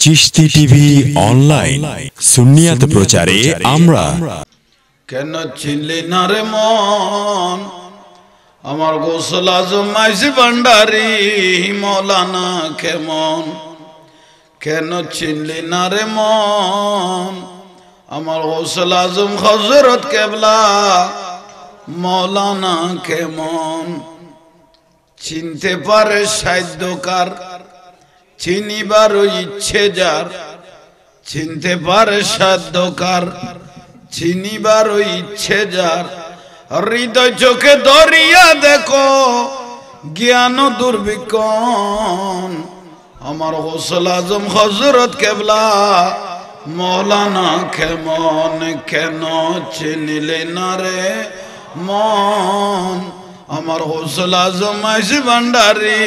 Chishti TV online সুন্নিয়াত প্রচারে আমরা। কেন চিনলি না রে মন আমার গোসল আজম মাইজি ভান্ডারি মৌলানা কেমন? কেন চিনলি না রে মন আমার গোসল আজম হযরত কেবলা মৌলানা কেমন? চিনতে পারে সাধ্যকার চিনিবার ইচ্ছে যার, চিনতে পারে সাধ্যকার চিনিবার ইচ্ছে যার, হৃদয় চোখে ধরিয়া দেখো জ্ঞান দুর্বিক্ষণ আমার গোসল আজম হযরত কেবলা মৌলানা কেমন? কেন চিনিলে না রে মন আমার গোসল আজম মাইজি ভান্ডারি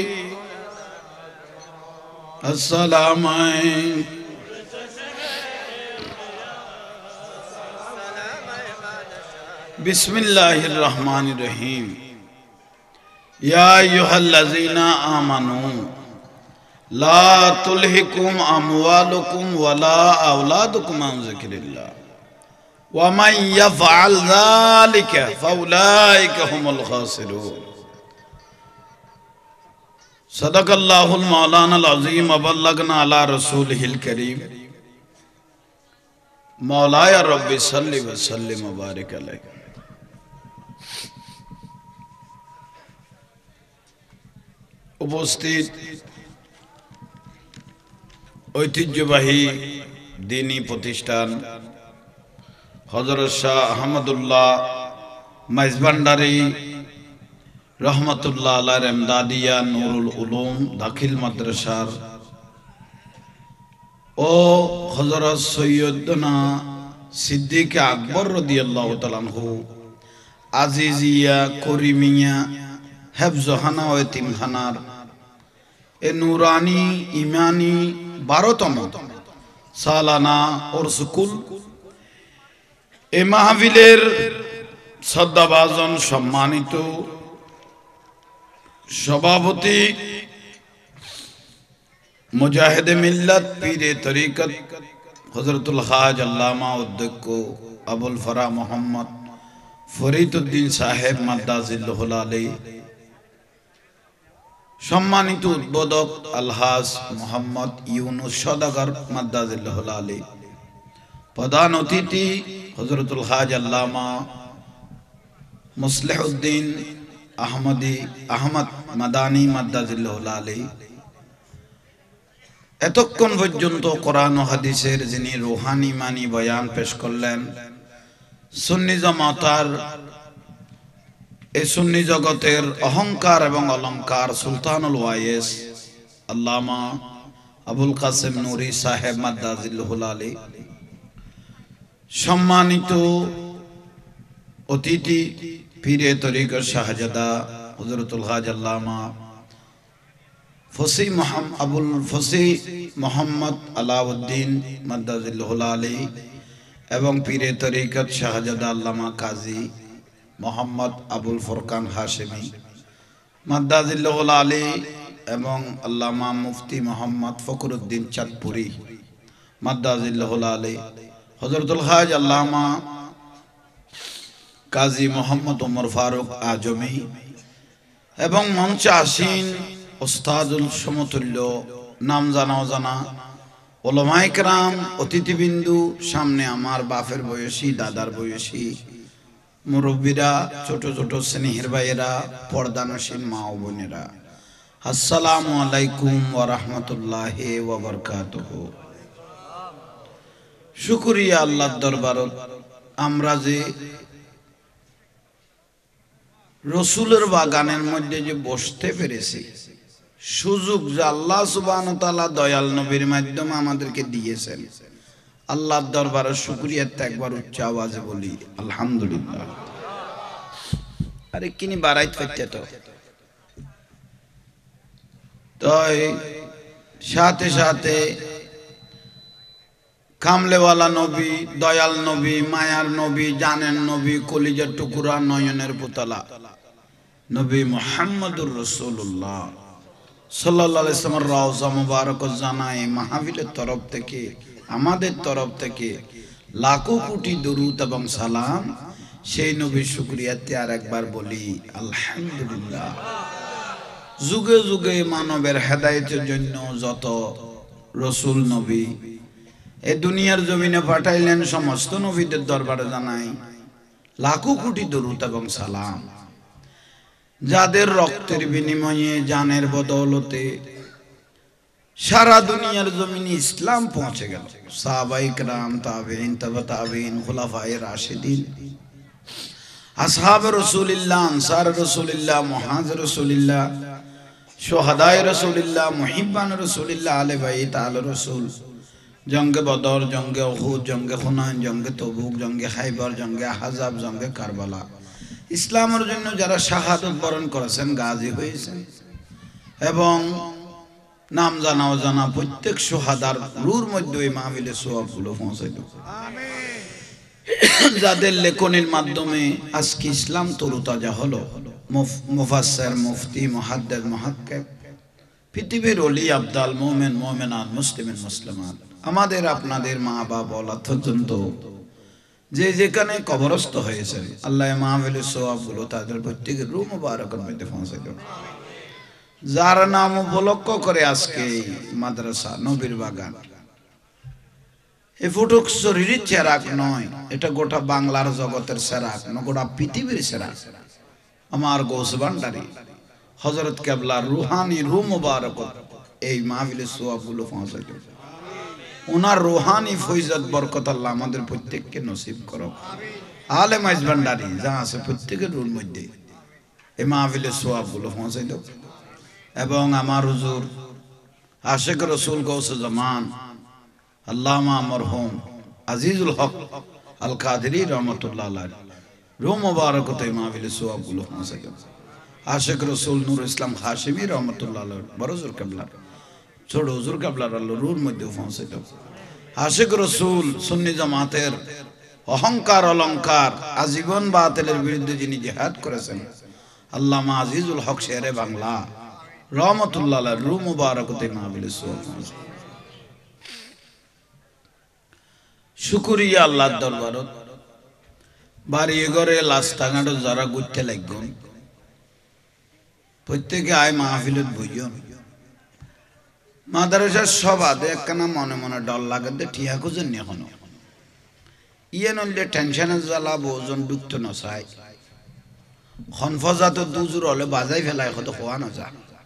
আসসালামু আলাইকুম। বিসমিল্লাহির রহমানির রহিম। ইয়া আইয়ুহাল্লাযীনা আমানু লা তুলহিকুম আমওয়ালুকুম ওয়ালা আওলাদুকুম আন যিকরিল্লাহ ওয়া মান ইয়াফআল যালিকা ফাউলাইকা হুমুল খাসিরুন। সাদাকাল্লাহুল মাওলানাল আযীম ওয়া বাল্লাগনা আলা রাসূলিহিল কারীম। মাওলায়া রাব্বি সাল্লি ওয়া সাল্লিম ওয়া বারিক আলাইহি। উপস্থিত ঐতিহ্যবাহী দ্বীনী প্রতিষ্ঠান হযরত শাহ আহমদুল্লাহ মাইজ ভান্ডারী রহমতুল্লাহ আলাইহির এমদাদিয়া নুরুল উলুম দাখিল মাদ্রাসার ও হযরত সৈয়দনা সিদ্দিক আকবর রাদিয়াল্লাহু তাআলা আনহু আজিজিয়া করিমিয়া হেফজখানা ও এতিমখানার এ নুরানি ইমানি 12তম সালানা উরসকুল এ মাহফিলের শ্রদ্ধাভাজন সম্মানিত সভাপতি মুজাহিদে মিল্লাত পীরে তরিকত হযরতুল খাজ আল্লামা অধ্যক্ষ আবুল ফরা মোহাম্মদ ফরিদউদ্দিন সাহেব মাদ্দাজিল্লাহুল আলাইহি, সম্মানিত উদ্বোধক আলহাজ মোহাম্মদ ইউনুস সওদাগর মাদ্দাজিল্লাহুল আলাইহি, প্রধান অতিথি হযরতুল খাজ আল্লামা মুসলিহুদ্দিন আহমদ মাদানী মাদ্দাজিল্লাহুল আলাইহি, এতক্ষণ পর্যন্ত কোরআন ও হাদিসের যিনি রুহানি মানি বয়ান পেশ করলেন, সুন্নি জামাতার এই সুন্নি জগতের অহংকার এবং অলংকার সুলতানুল ওয়াইস আল্লামা আবুল কাসেম নুরি সাহেব মাদ্দাজিল্লাহুল আলাইহি, সম্মানিত অতিথি পীরে তরিকত শাহজাদা হযরতুল খাজ আল্লামা আবুল ফসি মোহাম্মদ আলাউদ্দিন মাদ্দাজিল্লাহুল আলাইহি এবং পীরে তরিকত শাহজাদা আল্লামা কাজী মোহাম্মদ আবুল ফরকান হাশেমি মাদ্দাজিল্লাহুল আলাইহি এবং আল্লামা মুফতি মোহাম্মদ ফখরুদ্দিন চাঁদপুরি মাদ্দাজিল্লাহুল আলাইহি, হযরতুল খাজ আল্লামা কাজী মোহাম্মদ ওমর ফারুক আজমি এবং মঞ্চে আসীন ওস্তাদুল সমতুল্য নাম জানা অজানা ওলামায়ে কেরাম, অতিথিবিন্দু, সামনে আমার বাপের বয়সী দাদার বয়সী মুরব্বীরা, ছোট ছোট স্নেহের ভাইয়েরা, পর্দানসীন মা ও বোনেরা, আসসালামু আলাইকুম ওয়া রাহমাতুল্লাহি ওয়া বারাকাতুহু। শুকরিয়া আল্লাহর দরবারত আমরা যে রসুলের বাগানের মধ্যে যে বসতে পেরেছি, সুযোগ যে আল্লাহ সুবহানাহু ওয়া তাআলা দয়াল নবীর মাধ্যমে আমাদেরকে দিয়েছেন, আল্লাহর দরবারে শুকরিয়া একবার উচ্চ আওয়াজে বলি আলহামদুলিল্লাহ। আরে কিনি বাড়াইতে পারতে তো সাথে সাথে কামলেওয়ালা নবী, দয়াল নবী, মায়ার নবী, জানের নবী, কলিজার টুকুরা, নয়নের পুতলা নবী মুহাম্মদুর রাসূলুল্লাহ সাল্লাল্লাহু আলাইহি ওয়াসাল্লামের রওজা মুবারক জানাই মাহফিলের তরফ থেকে আমাদের তরফ থেকে লাখো কোটি দরুদ এবং সালাম সেই নবীর শুকরিয়াতে আর একবার বলি আলহামদুলিল্লাহ। যুগে যুগে মানবের হেদায়েতের জন্য যত রসুল নবী এই দুনিয়ার জমিনে পাঠাইলেন সমস্ত নবীদের দরবারে জানাই লাখো কোটি দরুদ এবং সালাম, যাদের রক্তের বিনিময়ে জানের বদৌলতে সারা দুনিয়ার জমিনে ইসলাম পৌঁছে গেল। সাহাবায়ে কেরাম, তাবেঈন, তাবে তাবেঈন, খুলাফায়ে রাশিদিন, আসহাবে রাসূলুল্লাহ, আনসারে রাসূলুল্লাহ, মুহাজির রাসূলুল্লাহ, শুহাদায়ে রাসূলুল্লাহ, মুহিব্বানে রাসূলুল্লাহ, আলে বাইত আলে রাসূল, জঙ্গে বদর, জঙ্গে উহুদ, জঙ্গে হুনাইন, জঙ্গে তবুক, জঙ্গে খাইবার, জঙ্গে আহজাব, জঙ্গে কারবালা, ইসলামের জন্য যারা শাহাদত বরণ করেছেন, গাজী হয়েছেন, এবং নাম জানা অজানা প্রত্যেক শুহাদার রুর মধ্যে এই মাহফিলের সওয়াবগুলো পৌঁছাইল। যাদের লেখনের মাধ্যমে আজকে ইসলাম তরুতাজা হলো, মুফাসসির, মুফতি, মুহাদ্দিস, মুহাক্কিক, পৃথিবীর ওলি, আবদাল, মুমিন, মুমিনাত, মুসলিমিন, মুসলিমাত, আমাদের আপনাদের মা বাবা ওলাদ পর্যন্ত যে যেখানে কবরস্থ হয়েছেন, আল্লাহ মাহফিলের সওয়াবগুলো তাদের প্রত্যেকের রূহ মুবারকের মধ্যে পৌঁছাইল। যার নাম উপলক্ষ করে আজকে মাদ্রাসা নবীর বাগান, এই ফুটুক শরীরের চেরাক নয়, এটা গোটা বাংলার জগতের চেরাক না, গোটা পৃথিবীর চেরাক। আমার গৌস ভান্ডারী হযরত কেবলার রুহানি রূহ মুবারক এই মাহফিলের সওয়াবগুলো পৌঁছাইল। ওনার রুহানি ফয়জত বরকত আল্লাহ আমাদের প্রত্যেককে নসিব করো। আলেম আইজ ভান্ডারী যা আছে প্রত্যেকের রুর মধ্যে এই মাহফিলের সওয়াবগুলো পৌঁছাইল। এবং আমার হুজুর আশিক রাসূল গৌসে জামান আল্লামা মরহুম আজিজুল হক আল কাদেরী রহমাতুল্লাহ আলাইহি রূহ মুবারকত এই মাহফিলের সওয়াবগুলো পৌঁছাইল। আশিক রাসূল নূর ইসলাম হাশিমি রহমাতুল্লাহ আলাইহি বড় হুজুর কেবলা, ছোট হুজুর কেবলার আল্লাহ রুর মধ্যে পৌঁছাইল। আশিক রাসূল সুন্নি জামাতের অহংকার অলংকার আজীবন বাতিলের বিরুদ্ধে যিনি জিহাদ করেছেন, আল্লামা আজিজুল হক শেরে বাংলা রহমাতুল্লাহ আলাইহি রূহ মুবারকত এই মাহফিলের সওয়াব পৌঁছাইল। শুকরিয়া আল্লাহর দরবারত। বাড়ি ঘরে রাস্তাঘাট যারা ঘুরতে লাগবেন প্রত্যেকে আয় মাহফিলত বইজন। মাদ্রাসার সবাদে একখানা মনে মনে ডর লাগাতে ঠিয়া খুঁজেন নি এখনো। ইয়ে নইলে টেনশনের জ্বালা বহুজন ডুবতে নচায়। খনফজাত দুজুর হলে বাজাই ফেলায় কত খোয়া নজা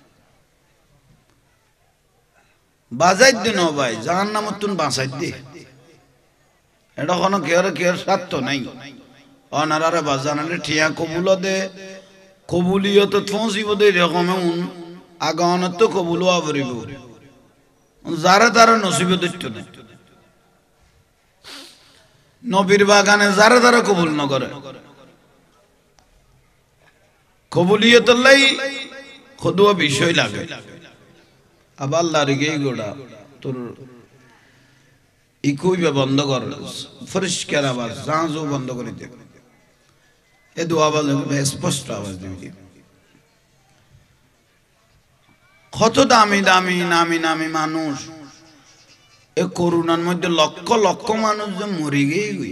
বাজাই দিন ভাই যার নাম তুন বাঁচাই দি এটা কোনো কেয়ার স্বার্থ নাই। অনারারে বাজানালে ঠিয়া কবুল দে কবুলিয়ত পৌঁছিব দে এরকম আগানত তো কবুল আবরিব যারা তারা নসিবে দিত না। নবীর বাগানে যারা তারা কবুল ন করে কবুলিয়ত লাই খদুয়া বিষয় লাগে। আবার লারিগে গোড়া তোর ইকুইবে বন্ধ কর পরিষ্কার আওয়াজ জাঁজও বন্ধ করে দে এ দু আওয়াজ স্পষ্ট আওয়াজ দিবি। কত দামি দামি নামি নামি মানুষ এ করোনার মধ্যে লক্ষ লক্ষ মানুষ যে মরে গিয়ে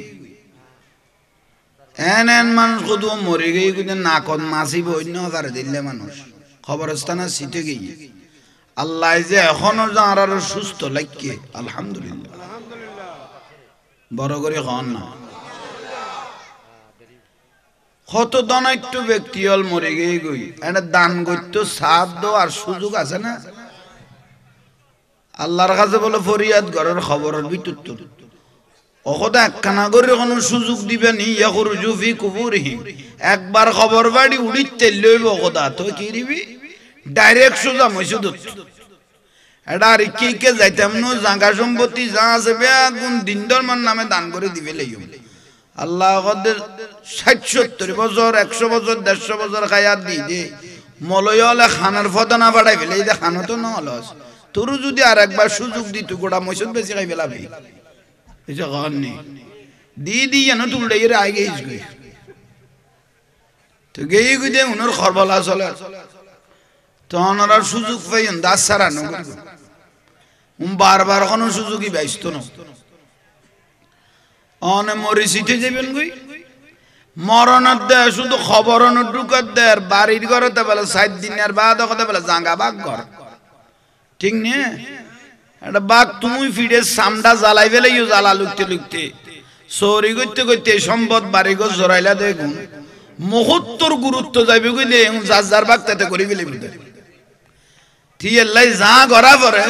এন এন মানুষ কত মরে গিয়ে নাকত মাছি বন্য করে দিলে মানুষ খবরস্থানে সিটে গিয়ে আল্লাহ যে এখনো যার সুস্থ লাগছে আলহামদুলিল্লাহ বড় করে হন না। কত দনাট্য ব্যক্তি হল মরে গিয়ে গই এটা দান করতে সাধ্য আর সুযোগ আছে না। আল্লাহর কাছে বলে ফরিয়াদ ঘরের খবরের ভিতর তো ওখদা একখানা করে কোনো সুযোগ দিবেন ইয়াখরুজুফি কুবুরহিম একবার খবর বাড়ি উড়িতে লইব ওখদা তো কি দিবি ডাইরেক্ট সোজা মসজিদ এটা আর কি কে যাইতাম নো জাগা সম্পত্তি যা আছে বেগুন দিন ধর্মের নামে দান করে দিবে লইব। আল্লাহ ৬০-৭০ বছর ১০০ বছর ১৫০ বছর খায়াত দি দে মলয়লে খানার ফটো না বাড়াই ফেলে এই খানো তো নলস তোর যদি আর একবার সুযোগ দিত গোটা মসজিদ বেশি খাই ফেলাবি এই যে গান দি দি যেন তুলটাই আগে গই তো গেয়ে গুদে উনার খরবলা চলে তো তো ওনারা সুযোগ পাইন দাস সারানো বারবার কোনো সুযোগই বাইসত না অনে মরি সিটে যাবেন গই মরণের দেয় শুধু খবরন ঢুকার দেয় বাড়ির ঘরতে বলে 7 দিনের বাদ কথা বলে জাঙ্গা বাঘ ঘর ঠিক নে একটা বাঘ তুমি ফিরে সামডা জ্বালাই ফেলে জ্বালা লুকতে লুকতে চৌরি করতে করতে সম্পদ বাড়ি ঘর জড়াইলা দেখুন মুহূর্তর গুরুত্ব যাইবে কইলে যার যার বাঘ তাতে করি ফেলে বুঝতে যা ঘরা পরে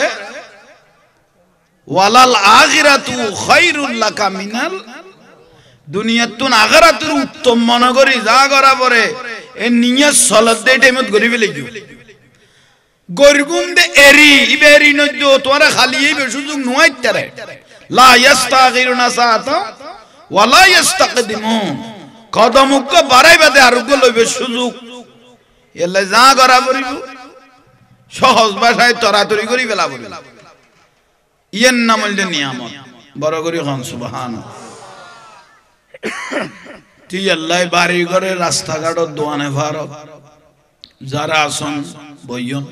ওয়ালাল আখিরাতু খায়রুল লাকা মিনাল দুনিয়াতুন আখিরাতুর উত্তম মনে করি যা করা পরে এ নিয়ত সলাত দে টাইমত করি ফেলে গরগুম দে এরি ইবেরি নদ্য তোরা খালি এই সুযোগ নয়তারে লা ইস্তাগিরুনা সাআতা ওয়ালা ইস্তাকদিমুন কদমক বাড়াইবা দে আর গো লইবে সুযোগ এলা যা করা পড়িব সহজ ভাষায় তরাতরি করি ফেলা পড়িব ইয়েন নাম হইল নিয়ামত বড় করি খান সুবহানাল্লাহ তুই আল্লাহ বাড়ি ঘরে রাস্তাঘাট দোয়ানে ভারত যারা আসন বইয়ন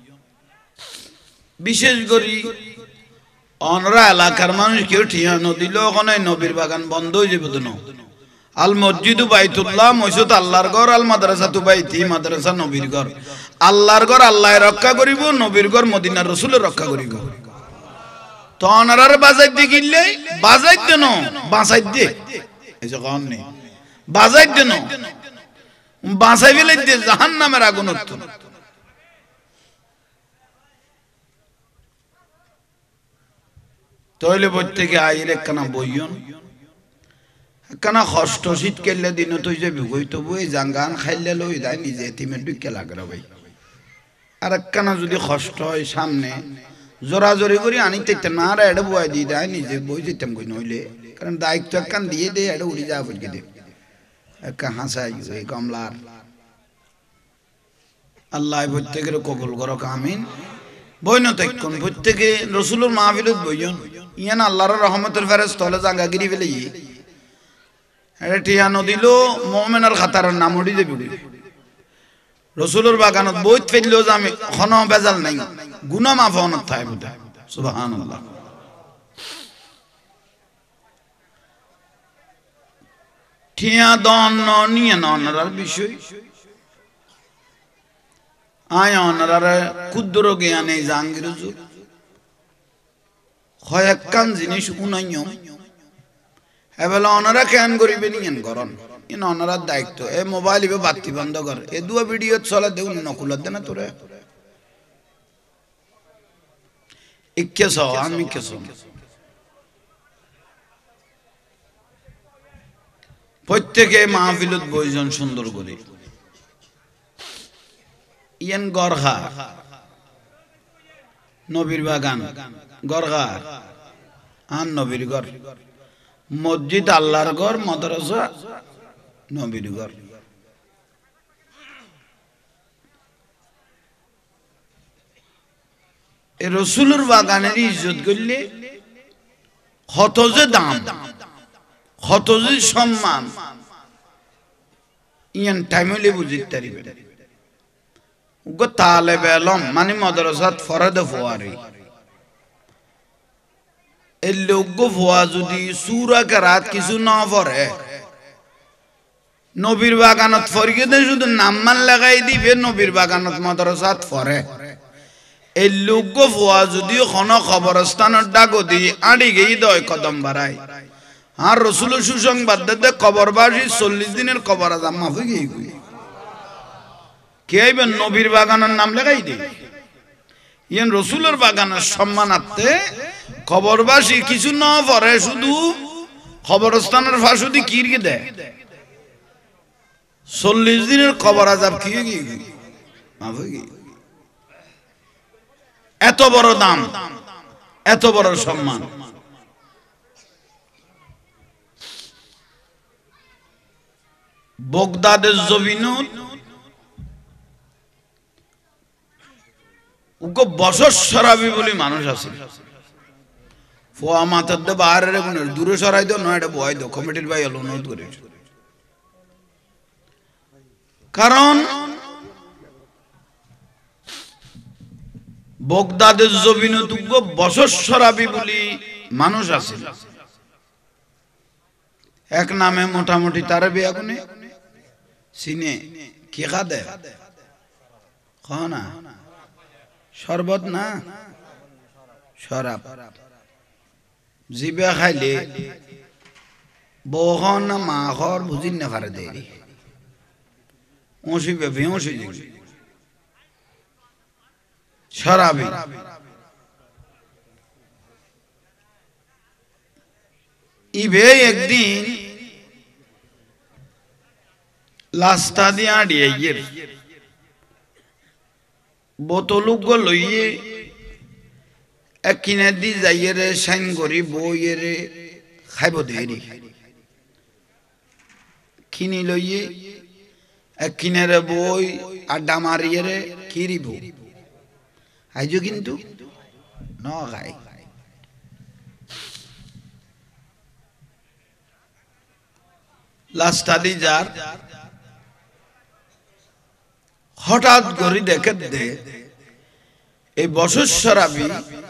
বিশেষ করে অনরা এলাকার মানুষ কেউ ঠিয়ানো দিল ওখানে নবীর বাগান বন্ধ হয়ে যাবে তো আল মসজিদু বাইতুল্লাহ মসজিদ আল্লাহর ঘর আল মাদ্রাসাতু বাইতি মাদ্রাসা নবীর ঘর আল্লাহর ঘর আল্লাহ রক্ষা করিব নবীর ঘর মদিনার রাসূলের রক্ষা করিব তো অনারার বাজাই দি গিললে বাজাই দেন বাঁচাই দে এই যে কোন নেই বাজাই দেন বাঁচাই ফেলে দে জাহান্নামের আগুন উত্তর তইলে প্রত্যেকে আইর একখানা বইয়ন একখানা কষ্ট শীত কেলে দিন তুই যে বিগই তবু এই জাঙ্গান খাইলে লই যায় নিজে এতিমের দুঃখে লাগরা ভাই আর একখানা যদি কষ্ট হয় সামনে জোরাজোরি করি আনিতে না রে এটা বই দিয়ে দেয় নিজে বই যেতাম কই নইলে কারণ দায়িত্ব একখান দিয়ে দে এটা উড়ি যাওয়া বলকে দে একটা হাসাই এই কমলার আল্লাহ প্রত্যেকের কবুল করো আমিন বইন তখন প্রত্যেকে রসুলের মাহফিলত বইন ইয়ান আল্লাহর রহমতের ফেরেশতা হলে জায়গা গিরি ফেলে এটা টিয়া নদিল মুমিনের খাতারের নাম উড়ি যাবে রসুলের বাগানত বইত ফেললেও যে আমি খন বেজাল নাই গুনা মাফ হন থাকে বুঝা সুবহানাল্লাহ ঠিয়া দন নিয়ে ননার বিষয় আয় অনার ক্ষুদ্র জ্ঞানে জাহাঙ্গীর হুজুর কয়েকখান জিনিস উনাইও এবেলা অনারা কেন করিবে নিয়েন করন ইন অনারার দায়িত্ব এ মোবাইল ইবে বাতি বন্ধ কর এ দুয়া ভিডিও চলা দেউ নকুলত দে না তোরে ইক্কেছ আমি কেছ প্রত্যেকে মাহফিলত বইজন সুন্দর করে ইয়েন গরহা নবীর বাগান গরহা আন নবীর ঘর মসজিদ আল্লাহর ঘর মাদ্রাসা নবীর ঘর এই রসুলের বাগানের ইজ্জত করলে কত যে দাম কত যে সম্মান ইয়ান টাইম হইলে বুঝিতে পারিবে গো তালেবে ইলম মানে মাদ্রাসাত ফরদ ফওয়ারি এই লোক ফওয়া যদি সূরা কেরাত কিছু না পড়ে নবীর বাগানত ফরিয়ে দে শুধু নাম মান লাগাই দিবে নবীর বাগানত মাদ্রাসাত পড়ে এই লোক ফওয়া যদি কোন কবরস্থানের ডাগো দি আড়ি গই দয় কদম বাড়াই আর রাসূলের সুসংবাদ দে কবরবাসী 40 দিনের কবর আযাব মাফ হয়ে গই কে আইবেন নবীর বাগানের নাম লাগাই দে ইয়ান রাসূলের বাগানের সম্মানার্থে কবরবাসী কিছু না পড়ে শুধু কবরস্থানের ফাঁসুদি কিরকে দেয় 40 দিনের কবর আযাব কি গই মাফ হয়ে গই এত বড় দাম এত বড় সম্মান বগদাদের জমিনত উগো বছর সরাবি বলে মানুষ আছে ফোয়া মাথার দে বাইরে কোন দূরে সরাই দাও নয় এটা বয় দাও কমিটির ভাই অনুরোধ করে কারণ বগদাদের জবিনতুগ্য বছর শরাবি বলি মানুষ আছে এক নামে মোটামুটি তার বিয়া কোনে সিনে কি খাদে খানা শরবত না শরাব জিবে খাইলে বহন না মাখর বুঝিন না পারে দেরি ওসিবে বেহসি শরাবি ইবে একদিন লাস্তা দিয়া ডিয়ে বোতলুক লইয়ে এক কিনে দি যাইয়ে রে সাইন করি বইয়ে রে খাইব দেরি কিনি লইয়ে এক কিনে বই আড্ডা মারিয়ে রে কিরিব আইজো কিন্তু ন খাই লাস্টা দি যার হঠাৎ করে দেখে দে এই বছর শরাবি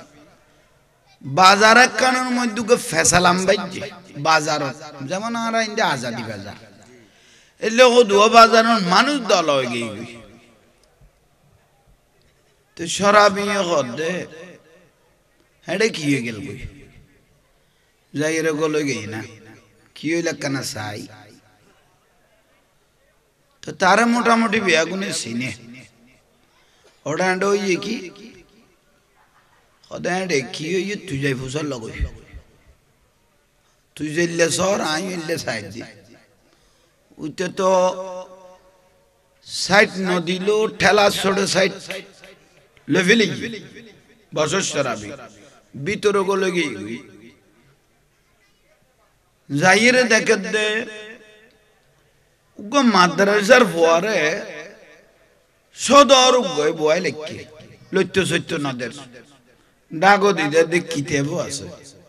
বাজার কানের মধ্যে ফেসালাম বাইজে বাজার যেমন আর ইন্দে আজাদি বাজার এলে দুয়া বাজারের মানুষ দল হয়ে গিয়ে তো শরাবি দে হেডে কি হয়ে গেল যাই রে গল গই না কি হইল কেনা চাই তো তারা মোটামুটি বেয়াগুনে সিনে ওটা হইয়ে কি ওটা কি হইয়ে তুই যাই ফুসল লগই তুই যাইলে সর আমি হইলে সাইড দি উইতে তো সাইড নদিল ঠেলা ছোড়ে সাইড লেভেলি বছর শরাবি ভিতরে গলে গিয়ে যাইরে দেখে দে উগো মাদ্রাসার ফোয়ারে সদর উগো বয় লেখি লইতে সত্য নদের ডাগো দিদে দেখিতে আছে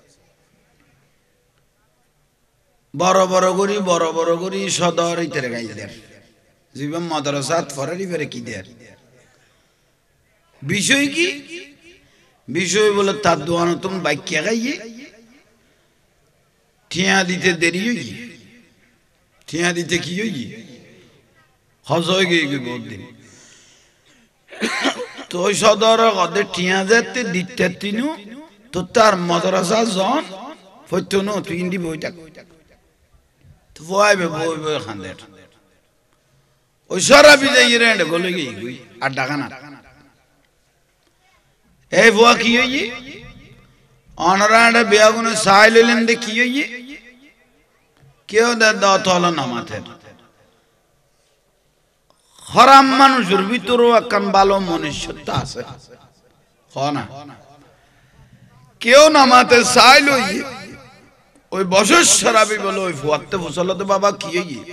বড় বড় করি সদর ইতেরে গাইদের জীবন মাদ্রাসাত ফরারি ফেরে কি দের বিষয় কি বিষয় বলে তার দোয়ানো তুমি বাক্যা গাইয়ে ঠিয়া দিতে দেরি হই ঠিয়া দিতে কি হই হজ হয়ে গিয়ে বহুত দিন তো ওই সদর কদে ঠিয়া যেতে দিতে তিনু তো তার মাদ্রাসা জন ফইতো ন তুই ইন্দি বই থাক তো বইবে বই খান্দের ওই শরাবি যাই রে গলে গিয়ে আর ডাকানা এই বুয়া কি হই অনরান্ড বেয়াগুনে সাইলেন দে কি হই কেউ দাওয়াত হলো না মাথের হারাম মানুষের ভিতরেও একখান ভালো মনুষ্যত্ব আছে না কেউ না মাথে চাইল ওই বছর শরাবি বলে ওই ফুয়াতে ফুসল তো বাবা কি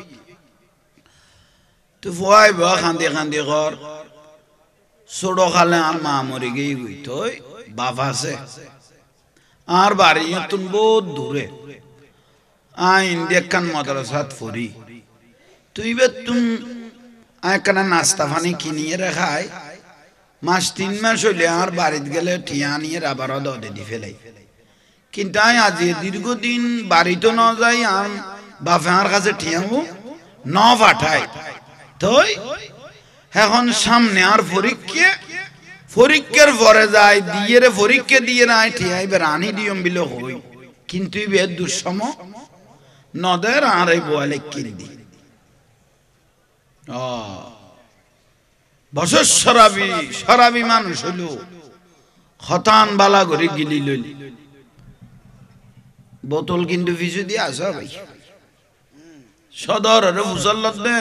তো ফুয়াই বা খান্দি খান্দি ঘর ছোড়ো খালে আর মা মরে গিয়ে গই তো বাপ আছে আর বাড়ি তুমি বহুত দূরে আইন দেখান মাদ্রাসাত ফরি তুই বে তুমি একখানা নাস্তা পানি কিনিয়ে রেখায় মাস 3 মাস হইলে আর বাড়িতে গেলে ঠিয়া নিয়ে আবারও দে দি ফেলাই কিন্তু আমি আজ দীর্ঘদিন বাড়িতে ন যাই আর বাপের কাছে ঠিয়াবো ন পাঠাই তো এখন সামনে আর পরীক্ষার পরে যায় দিয়ে রে পরীক্ষা দিয়ে নাই ঠিয়াইবে রানি দিয়ম বিলো হই কিন্তু বে দুঃসম নদের আর এই বলে কিনদি বছর শরাবি মানুষ হইল হতান বালা করে গিলি লইল বোতল কিন্তু পিছু দিয়ে আসা ভাই সদর মুসল্লত দে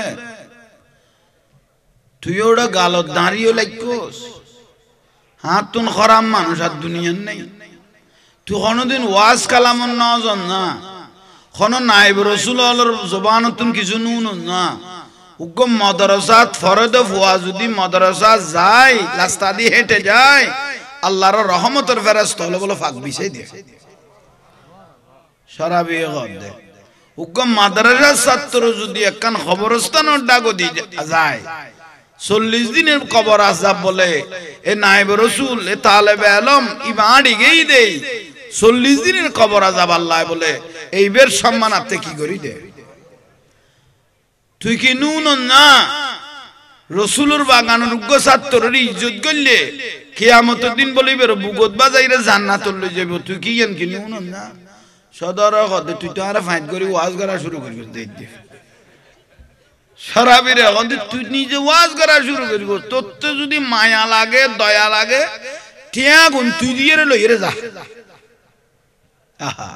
তুই ওটা গালত দাঁড়িয়ে লাগছোস হাত তুন খরাম মানুষ আর দুনিয়ার নেই তুই কোনোদিন ওয়াজ কালামন নজন না কোনো নাইব রসুল জবান তুন কিছু নুন না হুকুম মাদ্রাসাত ফরদ ফুয়া যদি মাদ্রাসা যায় রাস্তা দিয়ে হেঁটে যায় আল্লাহর রহমতের ফেরেশতা হলো বলে ফাঁক বিছাই দে শরাবি গদে হুকুম মাদ্রাসার ছাত্র যদি একখান খবরস্থানের ডাগো দিয়ে যায় 40 দিনের কবর আযাব বলে এ নায়েব রাসূল এ তালেবে ইলম ইবাড়ি গেই দেই 40 দিনের কবর আযাব আল্লাহ বলে এইবার সম্মান আপনি কি করি দে তুই কি নুন না রাসূলের বাগানের উগ্র ছাত্রের ইজ্জত করলে কিয়ামতের দিন বলিবের বুগত বাজাইরে জান্নাতুল লই যাইব তুই কি জান কি নুন না সদর হতে তুই তো আর ফাইট করি ওয়াজ করা শুরু করবি দেখ দে শরাবিরে হতে তুই নিজে ওয়াজ করা শুরু করবি তোর তো যদি মায়া লাগে দয়া লাগে টিয়া গুন তুই দিয়ে লইরে যা আহা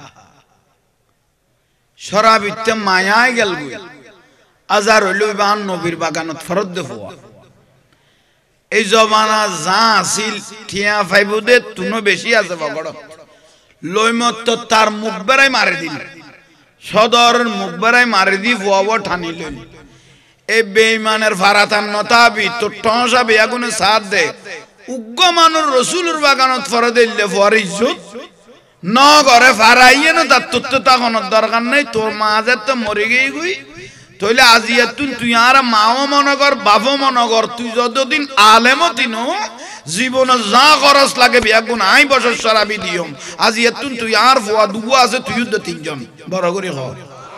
শরাবিতে মায়ায় গেল গই আজার হইলো বান নবীর বাগানত ফরদ দেফুয়া এই জমানা যা আসিল টিয়া ফাইবুদে তুনো বেশি আছে বগড় লইমত তার মুখ বেড়াই মারি দিল সদর মুখ বেড়াই মারি দি ফুয়াবো ঠানি লইল এই বেঈমানের ফারাতান নতাবি তো টসা বেয়াগুনে সাথ দে উগ্র মানুষ রাসূলের বাগানত ফরদ দিলে ফুয়ার ইজ্জত ন করে ফারাইয়ে না তার তো তখন দরকার নাই তোর মাঝে তো মরে গই গই তইলে আজিয়া তুই আর মাও মনগর বাবু মনগর তুই যতদিন আলেমও তিনো জীবনে যা খরচ লাগে বিয়াগুন আই বছর শরাবি দিয়ম আজিয়া তুই আর ফুয়া দুবু আছে তুই তো তিনজন বড় করে হ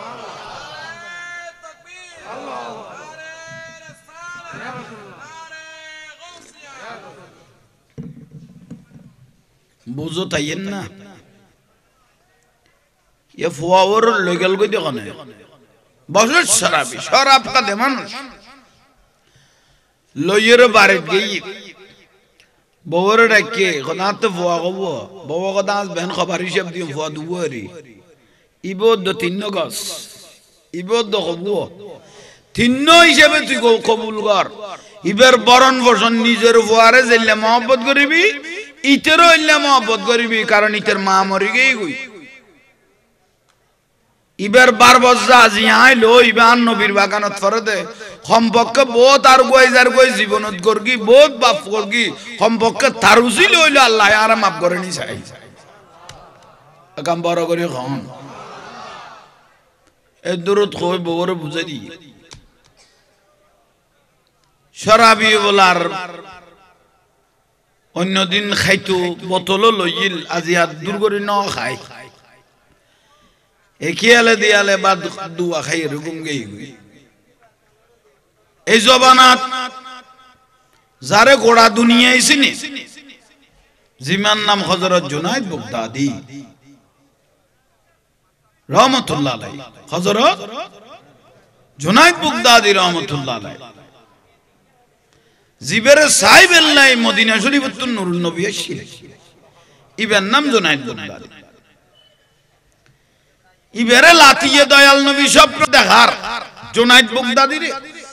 বুঝো তাইয়েন না এ ফুয়া ওর লইগেল গই দেখনে বছর শরাবি শরাব কাদে মানুষ লইয়ের বাড়ি গই বউরে ডাকে কোনা তো ফুয়া কব বউ কথা আজ বেন খবর হিসাব দিও ফুয়া দুবরি ইবদ তিন গস ইবদ কব তিন হিসাবে তুই কবুল কর ইবের বরণ বসন নিজের ফুয়ারে জেলে মহব্বত করিবি ইতেরও ইল্লা মহব্বত করিবি কারণ ইতের মা মরি গই গই ইবার 12 বছর আজি আইলো ইবান নবীর বাগানত ফরদে সম্পর্কে বহুত আর গইজার গই জীবনত করগি বহুত বাপ করগি সম্পর্কে তারুজি লইলো আল্লাহ আর মাফ করে নি চাই কাম বড় করে খন এ দরুদ কই বড় বুঝাই দি শরাবি বলার অন্যদিন খাইতো বোতল লইল আজি আর দূর করে ন খাই একিয়ালে দিয়ালে বাদ দুয়া খাই এরকম গেই এই জবানাত যারে গোড়া দুনিয়া আইছিনি জিমান নাম হযরত জুনায়েদ বাগদাদি রহমাতুল্লাহ আলাইহি হযরত জুনায়েদ বাগদাদি রহমাতুল্লাহ আলাইহি জিবের সাহেব আল্লাহ মদিনা শরীফতুন নুরুন নবী ছিল ইবের নাম জুনায়েদ বাগদাদি ইবেরে লাতিয়ে দয়াল নবী স্বপ্ন দেখার জুনায়েদ বাগদাদি রে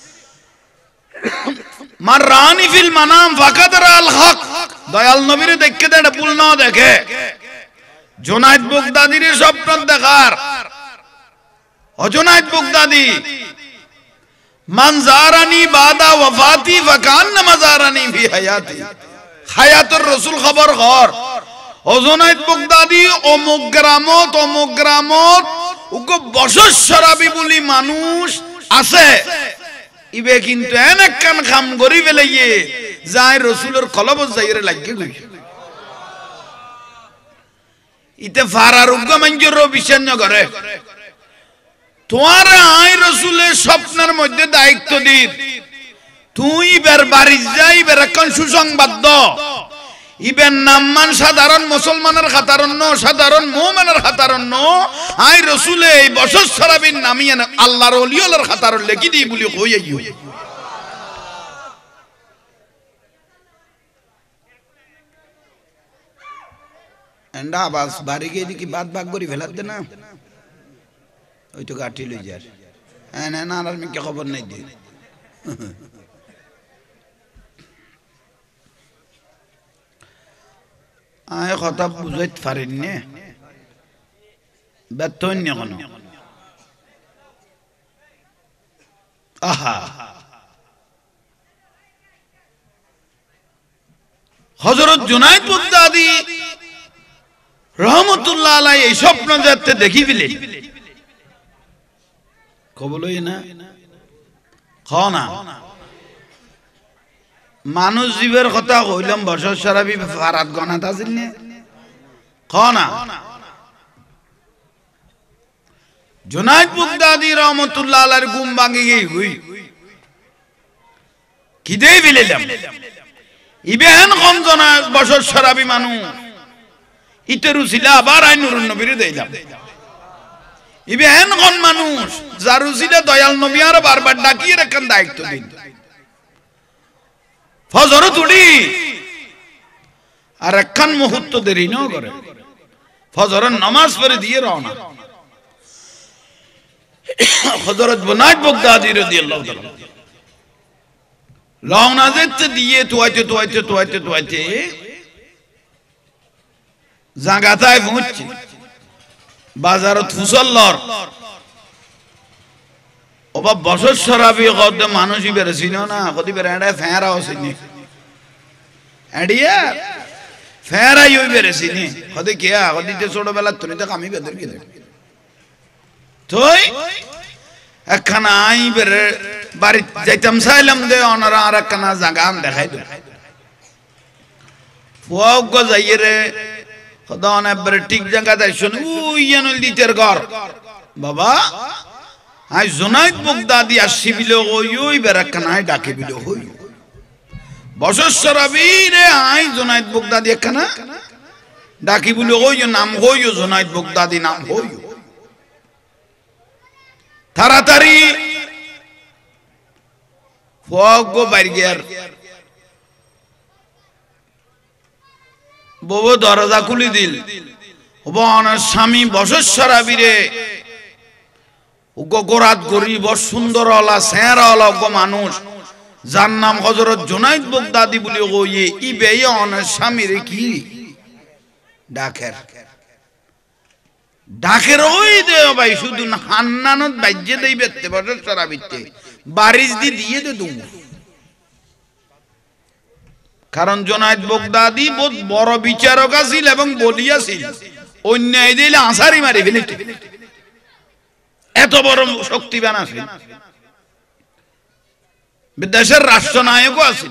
মাররানি ফিল মানাম ফাকাদরা আল হক দয়াল নবীর দেখে দেড় ভুল না দেখে জুনায়েদ বাগদাদি রে স্বপ্ন দেখার ও জুনায়েদ বাগদাদি মান জারানি বাদা ওয়াফাতি ফাকান্নামা জারানি ফি হায়াতি হায়াতুর রাসূল খবর ঘর ও জুনায়েদ বাগদাদি অমুক গ্রামত উগো বছর শরাবি বলি মানুষ আছে ইবে কিন্তু অনেক কান খাম গরি ফেলাইয়ে যায় রাসূলের কলব যাইরে লাগে গই ইতে ফারার উগো মঞ্জুর বিশন করে তোমার আই রাসূলের স্বপ্নের মধ্যে দায়িত্ব দিত তুই বের বাড়ি যাই বের কোন সুসংবাদ দাও ইবেন নামমান সাধারণ মুসলমানের খাতারণ্য সাধারণ মুমিনের খাতারণ্য আই রাসূলে এই বছর শরাবিন নামিয়ে আল্লাহর ওলিয়র খাতার লেখি দি বলি কইয়াইও এন্ডা বাস বাড়ি গিয়ে কি বাদ ভাগ করি ফেলাতে না ওই তো গাঠি লই যার হ্যাঁ না না আর কি খবর নাই দি আয় কথা বুঝাইতে পারেন না বেতন না কোন আহা হযরত জুনায়েদ বাগদাদি রহমাতুল্লাহ আলাইহি এই স্বপ্ন দেখতে দেখিবিলে কবলই না খানা মানুষ জীবের কথা কইলাম বছর সারাবি ফারাত গনাত আছিল নে কনা জুনাইদ বাগদাদি রহমাতুল্লাহ আলাইহির ঘুম ভাঙি গই হই কিদেই বিলেলাম ইবেন কোন জনা বছর সারাবি মানুষ ইতেরু ছিল আবার আইনুর নবীর দেইলাম ইবেন কোন মানুষ যারু ছিল দয়াল নবী আর বারবার ডাকিয়ে রাখেন দায়িত্ব দিন ফজর তুড়ি আর একখান মুহূর্ত দেরি ন করে ফজরের নামাজ পড়ে দিয়ে রওনা হযরত জুনাইদ বাগদাদি রাদিয়াল্লাহু তাআলা রওনা যেতে দিয়ে তোয়াইতে জাগাতায় পৌঁছছে বাজারত ফুসল্লর ওবা বছর সরাবি কত মানুষই বেরেছিল না কদি বেরে এডা ফেরা হসিনি এডিয়া ফেরাই হই বেরেছিনি কদি কিয়া কদি তে ছোটবেলা তুই তো কামি বেদের কি তুই একখানা আই বেরে বাড়ি যাইতাম চাইলাম দে অনারা আর একখানা জায়গা দেখাই দে ফুয়াগ যাইয়ে রে খোদা অনেক ঠিক জায়গা দেয় শুনে উইয়ানুল দিতের ঘর বাবা আই জুনাইদ বাগদাদি আসিবিল ওই বেরাখানায় ডাকে বিল হই বছর সরাবি রে আই জুনাইদ বাগদাদি একখানা ডাকি বিল ওই নাম হই জুনাইদ বাগদাদি নাম হই তাড়াতাড়ি ফগো বাইর গিয়ার বউ দরজা খুলি দিল ওবন স্বামী বছর সরাবি রে গোরাত গরিব সুন্দর ওলা সেরা ওলা মানুষ যার নাম হযরত জুনাইদ বাগদাদি বলি ওয়ে ইবে অন স্বামীর কি ডাকের ওই দে ভাই শুধু হান্নানত বাজ্যে দেই বেতে বছর সরাবিতে বারিশ দিয়ে দে দুম কারণ জুনাইদ বাগদাদি বহুত বড় বিচারক আছিল এবং বলিয়াছিল অন্যায় দিলে আসারি মারি ফেলিত এত বড় শক্তিবান আছে বিদেশের রাষ্ট্রনায়কও আছে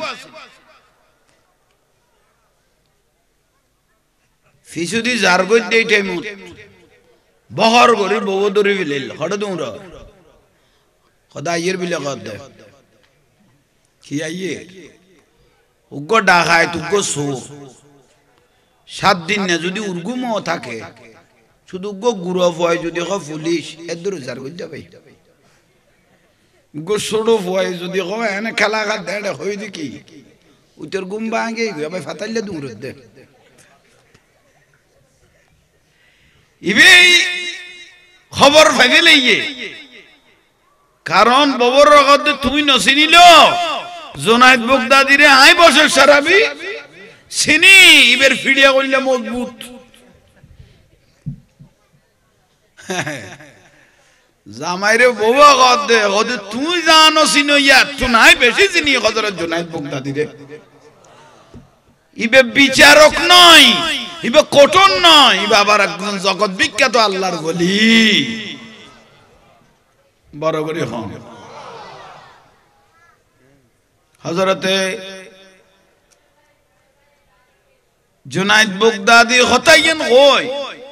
ফিসুদি জারগই দেই টাইম বহর গরি বউ দরি বিলেল হড় দুরা খোদা আইয়ের বিলে কদ দে কি আইয়ে উগ্র ডাকায় তুগ্র সোর 7 দিন না যদি উর্গুমও থাকে শুধু গো গুরব হয় যদি পুলিশ এদুর জার কই যাবে গো সড়ো হয় যদি হয় এনে খেলা গা দেড় হই দেখি উতর গুম ভাঙে ভাই ফাতাইলে দূর দে ইবে খবর ফাইলেইয়ে কারণ ববর রগত তুমি নছিনিল জুনাইদ বাগদাদি রে আই বছর সারাবি চিনি ইবের ফিডিয়া কইলে মজবুত জামাইরে বউয়া গদ দে ওদে তুই জানো চিনো ইয়া তুই নাই বেশি চিনি হযরত জুনাইদ বাগদাদি রে ইবে বিচারক নয় ইবে কোটন নয় ইবে আবার একজন জগৎ বিখ্যাত আল্লাহর ওলি বড় করে হন হযরতে জুনাইদ বাগদাদি হতাইয়েন কই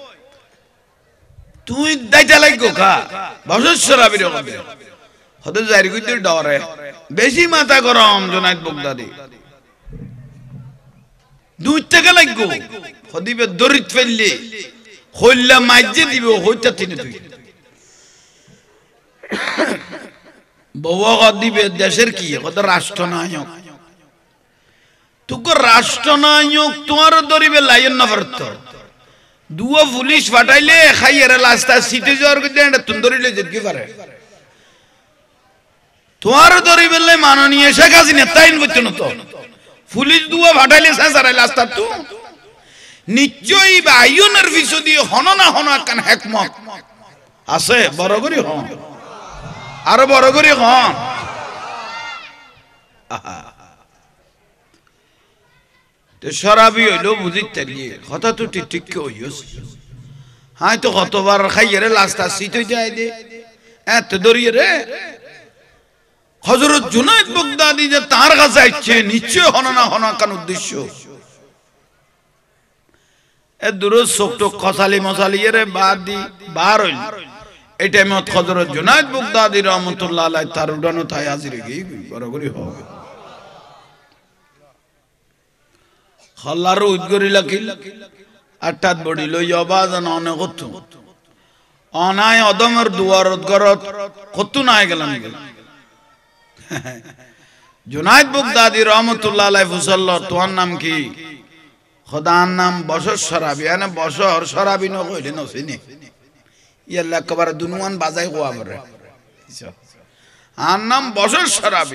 তুই দাইতা লাগো কা বছর সরাবির হবে হতে জারি কইতে ডরে বেশি মাথা গরম জুনাইদ বাগদাদি দুই টাকা লাগো হদিবে দরিত ফেললে হইলা মাইজে দিবে হইতা তিনে তুই বউয়া দিবে দেশের কি কত রাষ্ট্রনায়ক তুকো রাষ্ট্রনায়ক তোমার দরিবে লাইন না পারত দুয়া পুলিশ ফাটাইলে খাইয়ের লাস্তা সিটে যাওয়ার কইতে এটা তুন দরিলে যেতে পারে তোমার দরিবে লাই মাননীয় শেখ হাসিনা তাইন করতে না তো পুলিশ দুয়া ফাটাইলে সারাই লাস্তা তো নিশ্চয়ই আইনের বিশুদ্ধি হন না হন কান হিকমত আছে বড় করে হন আরো বড় করে হন তো শরাবি হইলো বুঝিতে গিয়ে কথা তো ঠিক হইস হাই তো কতবার খাইয়ে রে লাস্তা সিট হয়ে যায় দে এত দরিয়ে রে হযরত জুনায়েদ বাগদাদি যে তার কাছে আসছে নিশ্চয় হনা কান উদ্দেশ্য এ দুরুদ সোকটো কসালি মসালি এর বাদ দি বার হইল এই টাইমে হযরত জুনায়েদ বাগদাদি রাহমাতুল্লাহ আলাইহি তার উড়ানো তাই হাজির গই বড় করে হবে খাল্লার উদ্গরি লাকিল আটাত বডি লই আবাজান অনে কত অনায় অদমের দুয়ারত গরত কত নাই গেলাম জুনায়েদ বাগদাদি রাহমাতুল্লাহ আলাইহি ফুসাল্লাহ তোর নাম কি খোদার নাম বশর শরাবি মানে বশর শরাবি ন কইলে নছিনি ইয়াল্লাহ কবার দুনুয়ান বাজাই কোয়া বরে আর নাম বশর শরাবি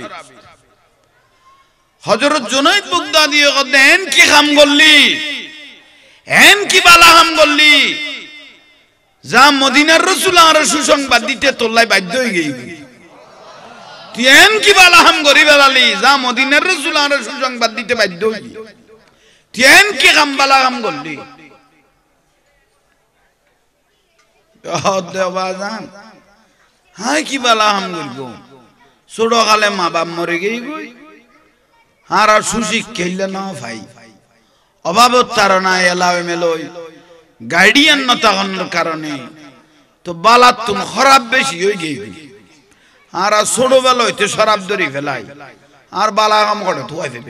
হযরত জুনায়েদ বাগদাদি কদেন কি কাম করলি এন কি বালা কাম করলি যা মদিনার রাসূল আর সুসংবাদ দিতে তোলাই বাধ্য হই গই তুই এন কি বালা কাম করি বেলালি যা মদিনার রাসূল আর সুসংবাদ দিতে বাধ্য হই তুই এন কি কাম বালা কাম করলি দেওবাজান হাই কি বালা কাম করব ছোট কালে মা বাপ মরে গই গই আর সুশিক খেললে না ভাই অভাবত তারা এলাও মেলই গার্ডিয়ান না থাকার কারণে তো বালাত তুম খারাপ বেশি হয়ে গই আর ছোটবেলা হইতে শরাব ধরি ফেলাই আর বালা কাম করে ধোয়াই ফেবে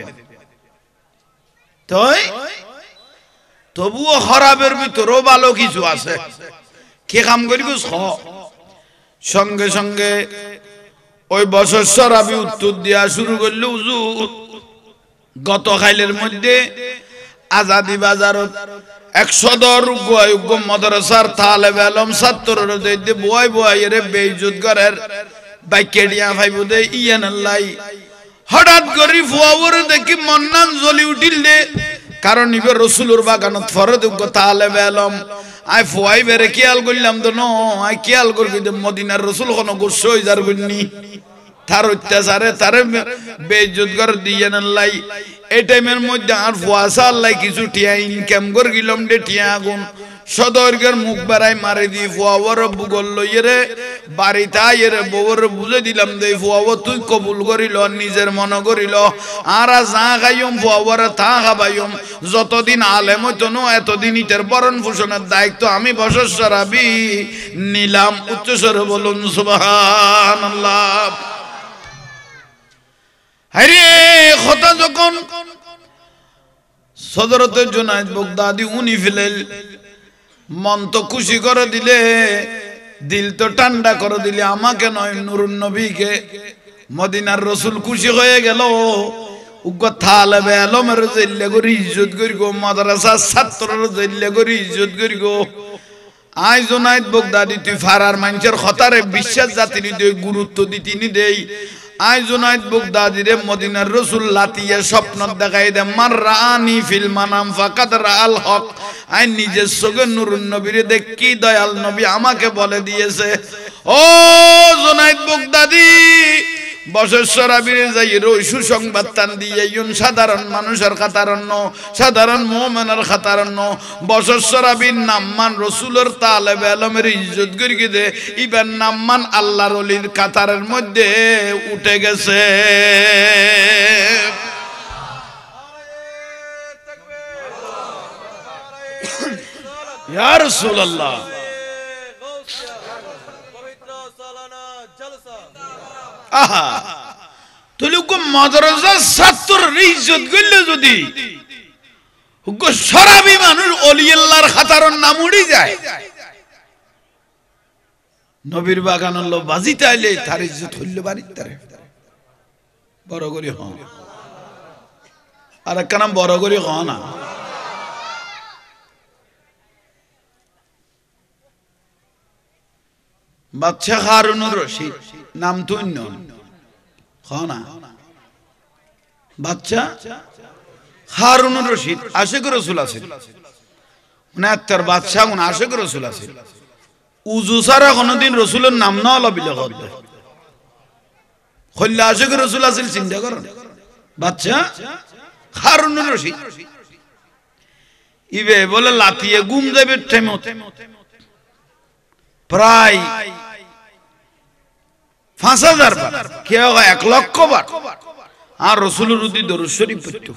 তাই তবুও খারাপের ভিতরেও ভালো কিছু আছে কে কাম করিব সঙ্গে সঙ্গে ওই বছর শরাবি উত্তর দেওয়া শুরু করলে হুজুর গত খাইলের মধ্যে আজাদি বাজারত 110 যোগ্য মাদ্রাসার তালেব আলম ছাত্ররা দইতে বয় বয় এর বেইজ্জত করার বাইকেডিয়া ফাইবো দে ইয়ানাল্লাহ হঠাৎ করি ফুয়াওর দেখি মন্নান জ্বলি উঠিল দে কারণ ইবে রাসূলুর বাগানত ফরদ যোগ্য তালেব আলম আই ফুয়াই বেরে খেয়াল করলাম তো ন আই খেয়াল করি মদিনার রাসূল কোন গোস্ব হইজার গুন্নি তার অত্যাচারে তারে বেইজ্জত করে দিয়েন আল্লাহ এই টাইমের মধ্যে আর ফুয়াশা আল্লাহ কিছু টিয়া ইনকাম করে গেলাম দে টিয়া আগুন সদর্গের মুখ বাড়াই মারি দি ফুয়াওয়ার বুগল লইরে বাড়িতে আইরে বউর বুঝে দিলাম দে ফুয়াও তুই কবুল করিল নিজের মন করিল আর যা খাইম ফুয়াওয়ার তা খাবাইম যতদিন আলেম হইতো না এতদিন ইটার বরণ পোষণের দায়িত্ব আমি বছর শরাবি নিলাম উচ্চস্বরে বলুন সুবহানাল্লাহ আরে কথা যখন সদরতে জুনায়েদ বাগদাদি উনি ফেলেল মন তো খুশি করে দিলে দিল তো ঠান্ডা করে দিলে আমাকে নয় নূরুন নবীকে মদিনার রাসূল খুশি হয়ে গেল উগ্র তালেবে আলমের জেল্লে করে ইজ্জত করিব মাদ্রাসার ছাত্রর জেল্লে করে ইজ্জত করিব আই জুনায়েদ বাগদাদি তুই ফারার মানুষের খতারে বিশ্বাস জাতির দেই গুরুত্ব দিতিনি দেই আই জুনায়েদ বাগদাদি রে মদিনার রাসূল লাতিয়া স্বপ্ন দেখাই দে মান রানি ফিল মানাম ফাকাদ রাআল হক আই নিজের চোখে নূরুন নবীরে দেখ কি দয়াল নবী আমাকে বলে দিয়েছে ও জুনায়েদ বাগদাদি বছর শরাবিরে যাই রই সুসংবাদ টান দিয়ে সাধারণ মানুষের খাতারণ্য সাধারণ মুমিনের খাতারণ্য বছর শরাবির নামমান রাসূলের তালেব আলমের ইজ্জত করিয়ে দে ইবার নামমান আল্লাহর ওলির কাতারের মধ্যে উঠে গেছে ইয়া রাসূলুল্লাহ আহা তুই মাদ্রাসার ছাত্রের ইজ্জত করলে যদি শরাবি মানুষ ওলি আল্লাহর খাতারর নাম উড়ি যায় নবীর বাগান লোক বাজিতে আইলে তার ইজ্জত হইল বাড়ির তারে বড় করে হ আর একটা নাম বড় করে হ না বাদশা হারুনুর রশিদ নাম তো অন্য খানা বাদশা হারুনুর রশিদ আশিক রাসূল আছে মানে তার বাদশা কোন আশিক রাসূল আছে উজু ছাড়া কোনদিন রাসূলের নাম না হলো বিলে করবে কইলে আশিক রাসূল আছে চিন্তা করুন বাদশা হারুনুর রশিদ ইবে বলে লাতিয়ে ঘুম যাবে টাইমত প্রায় 5000 বার কেউ 1 লক্ষ বার আর রাসূলের উদ্দি দরুদ শরীফ পড়তো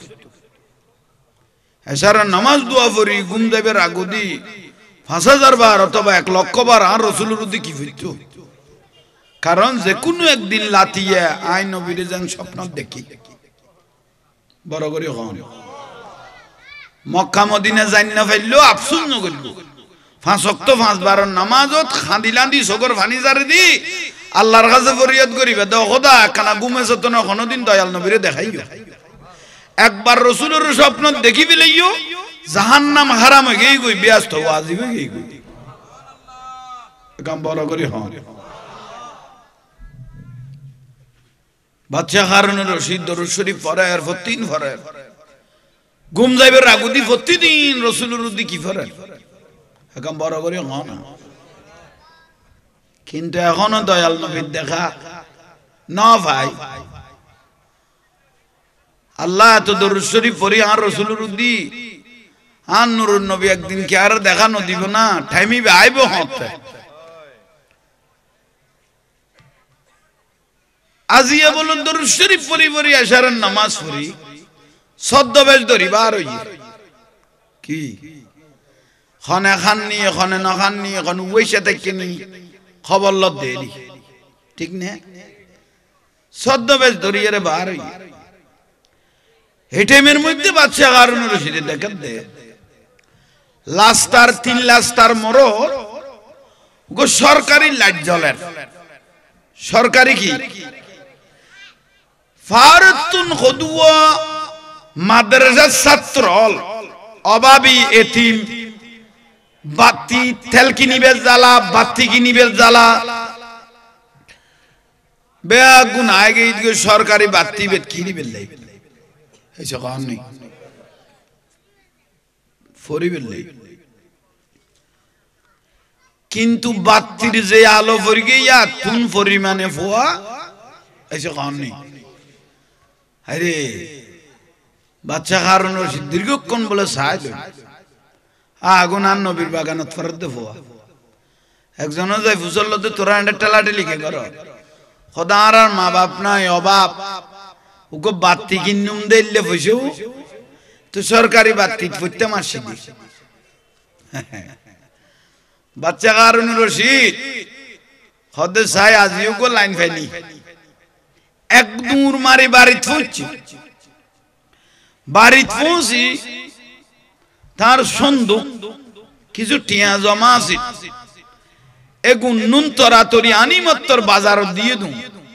এছাড়া নামাজ দোয়া পড়ি ঘুম যাইবার আগুদি 5000 বার অথবা 1 লক্ষ বার আর রাসূলের উদ্দি কি পড়তো কারণ যে কোনো একদিন লাতিয়া আই নবীর যেন স্বপ্ন দেখি বড় করে হন মক্কা মদিনা যাই না ফেললো আফসোস ন করল 5 ওয়াক্ত 5 বার নামাজত খাদিলান্দি সগর ফানি জারে দি আল্লাহর কাছে ফরিয়াদ করিবে দাও খোদা কানা ঘুমেছ তো না কোনদিন দয়াল নবীরে দেখাইও একবার রাসূলের স্বপ্ন দেখি ফেলাইও জাহান্নাম হারাম হয়ে গই গই ব্যস্ত ওয়াজিব হয়ে গই কাম বড় করে হন বাদশা হারুনুর রশিদ দরুদ শরীফ পড়ে আর প্রতিদিন পড়ে ঘুম যাইবার আগুদি প্রতিদিন রাসূলের উদ্দি কি পড়ে কাম বড় করে হন কিন্তু এখনো দয়াল নবীর দেখা না ভাই আল্লাহ তো দরুদ শরীফ পড়ি আর রাসূলের উদ্দি আর নূরুন নবী একদিন কি আর দেখা ন দিব না টাইমি আইব হতে আজিয়া বলুন দরুদ শরীফ পড়ি পড়ি এশারের নামাজ পড়ি ছদ্মবেশ ধরি বার হই কি খনে খান নিয়ে খনে না খান নিয়ে কোন ওইসা থেকে নি খবর লত দেরি ঠিক না ছদ্মবেশ ধরি এর বার হই হেটেমের মধ্যে বাদশা হারুন রশিদ দেখেন দে লাস্টার 3 লাস্টার মরদ গো সরকারি লাইট জ্বলের সরকারি কি ফারতুন খুদওয়া মাদ্রাসার ছাত্র অভাবী এতিম বাতি তেল কিনিবে জ্বালা বাতি কিনিবে জ্বালা বেগুন আগে সরকারি বাতি বেত কিনিবে লাই এসে কাম নেই ফরিবে লাই কিন্তু বাতির যে আলো ফরি গিয়া তুন পরিমাণে ফোয়া এসে কাম নেই আরে বাচ্চা হারুন রশিদ দীর্ঘক্ষণ বলে সাহায্য আগুন আর নবীর বাগানত ফরত দে ফোয়া একজনও যাই ফুসল্লতে তোরা এন্ডে টেলাটে লিখে করো খোদা আর মা বাপ নাই অভাব ওকে বাতি কিনুম দিলে পয়সা তো সরকারি বাতি পড়তে মাসি দি বাচ্চা হারুন রশিদ খদে সাই আজিও গো লাইন ফেলি এক দূর মারি বাড়িতে পৌঁছি বাড়িতে পৌঁছি তার সন্দুক কিছু টিয়া জমা আছে এগুন নুন তরাতরি আনি মত্তর বাজার দিয়ে দু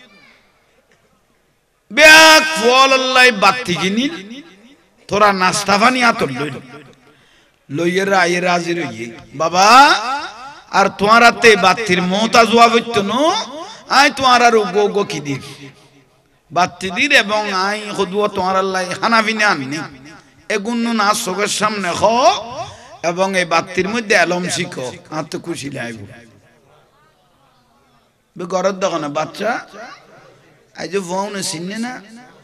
ব্যাগ ফল আল্লাহ বাতি কিনিল তোরা নাস্তা পানি আতর লইল লইয়ের আয়ে রাজি রইয়ে বাবা আর তোমার হাতে বাতির মোতা জোয়া হইতো ন আই তোমার আর গো গো কি দির বাতি দির এবং আই খুদুয়া তোমার আল্লাহ হানাফিনে আননি এগুন নুন আর চোখের সামনে খ এবং এই বাতির মধ্যে এলম শিখো আর তো খুশি লাইব ঘরের দোকানে বাচ্চা আই যে ফোনে চিনে না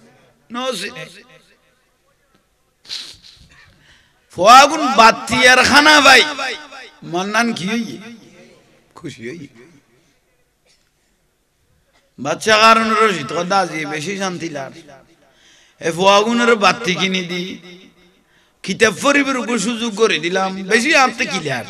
ফোয়াগুন বাতি আর খানা ভাই মন্নান কি খুশি হই বাচ্চা কারণ রশিদ দাজি বেশি শান্তি লাগ এ ফোয়াগুনের বাতি কিনে দি কিতাব পড়িবার সুযোগ করে দিলাম বেশি আপনি কি লাগ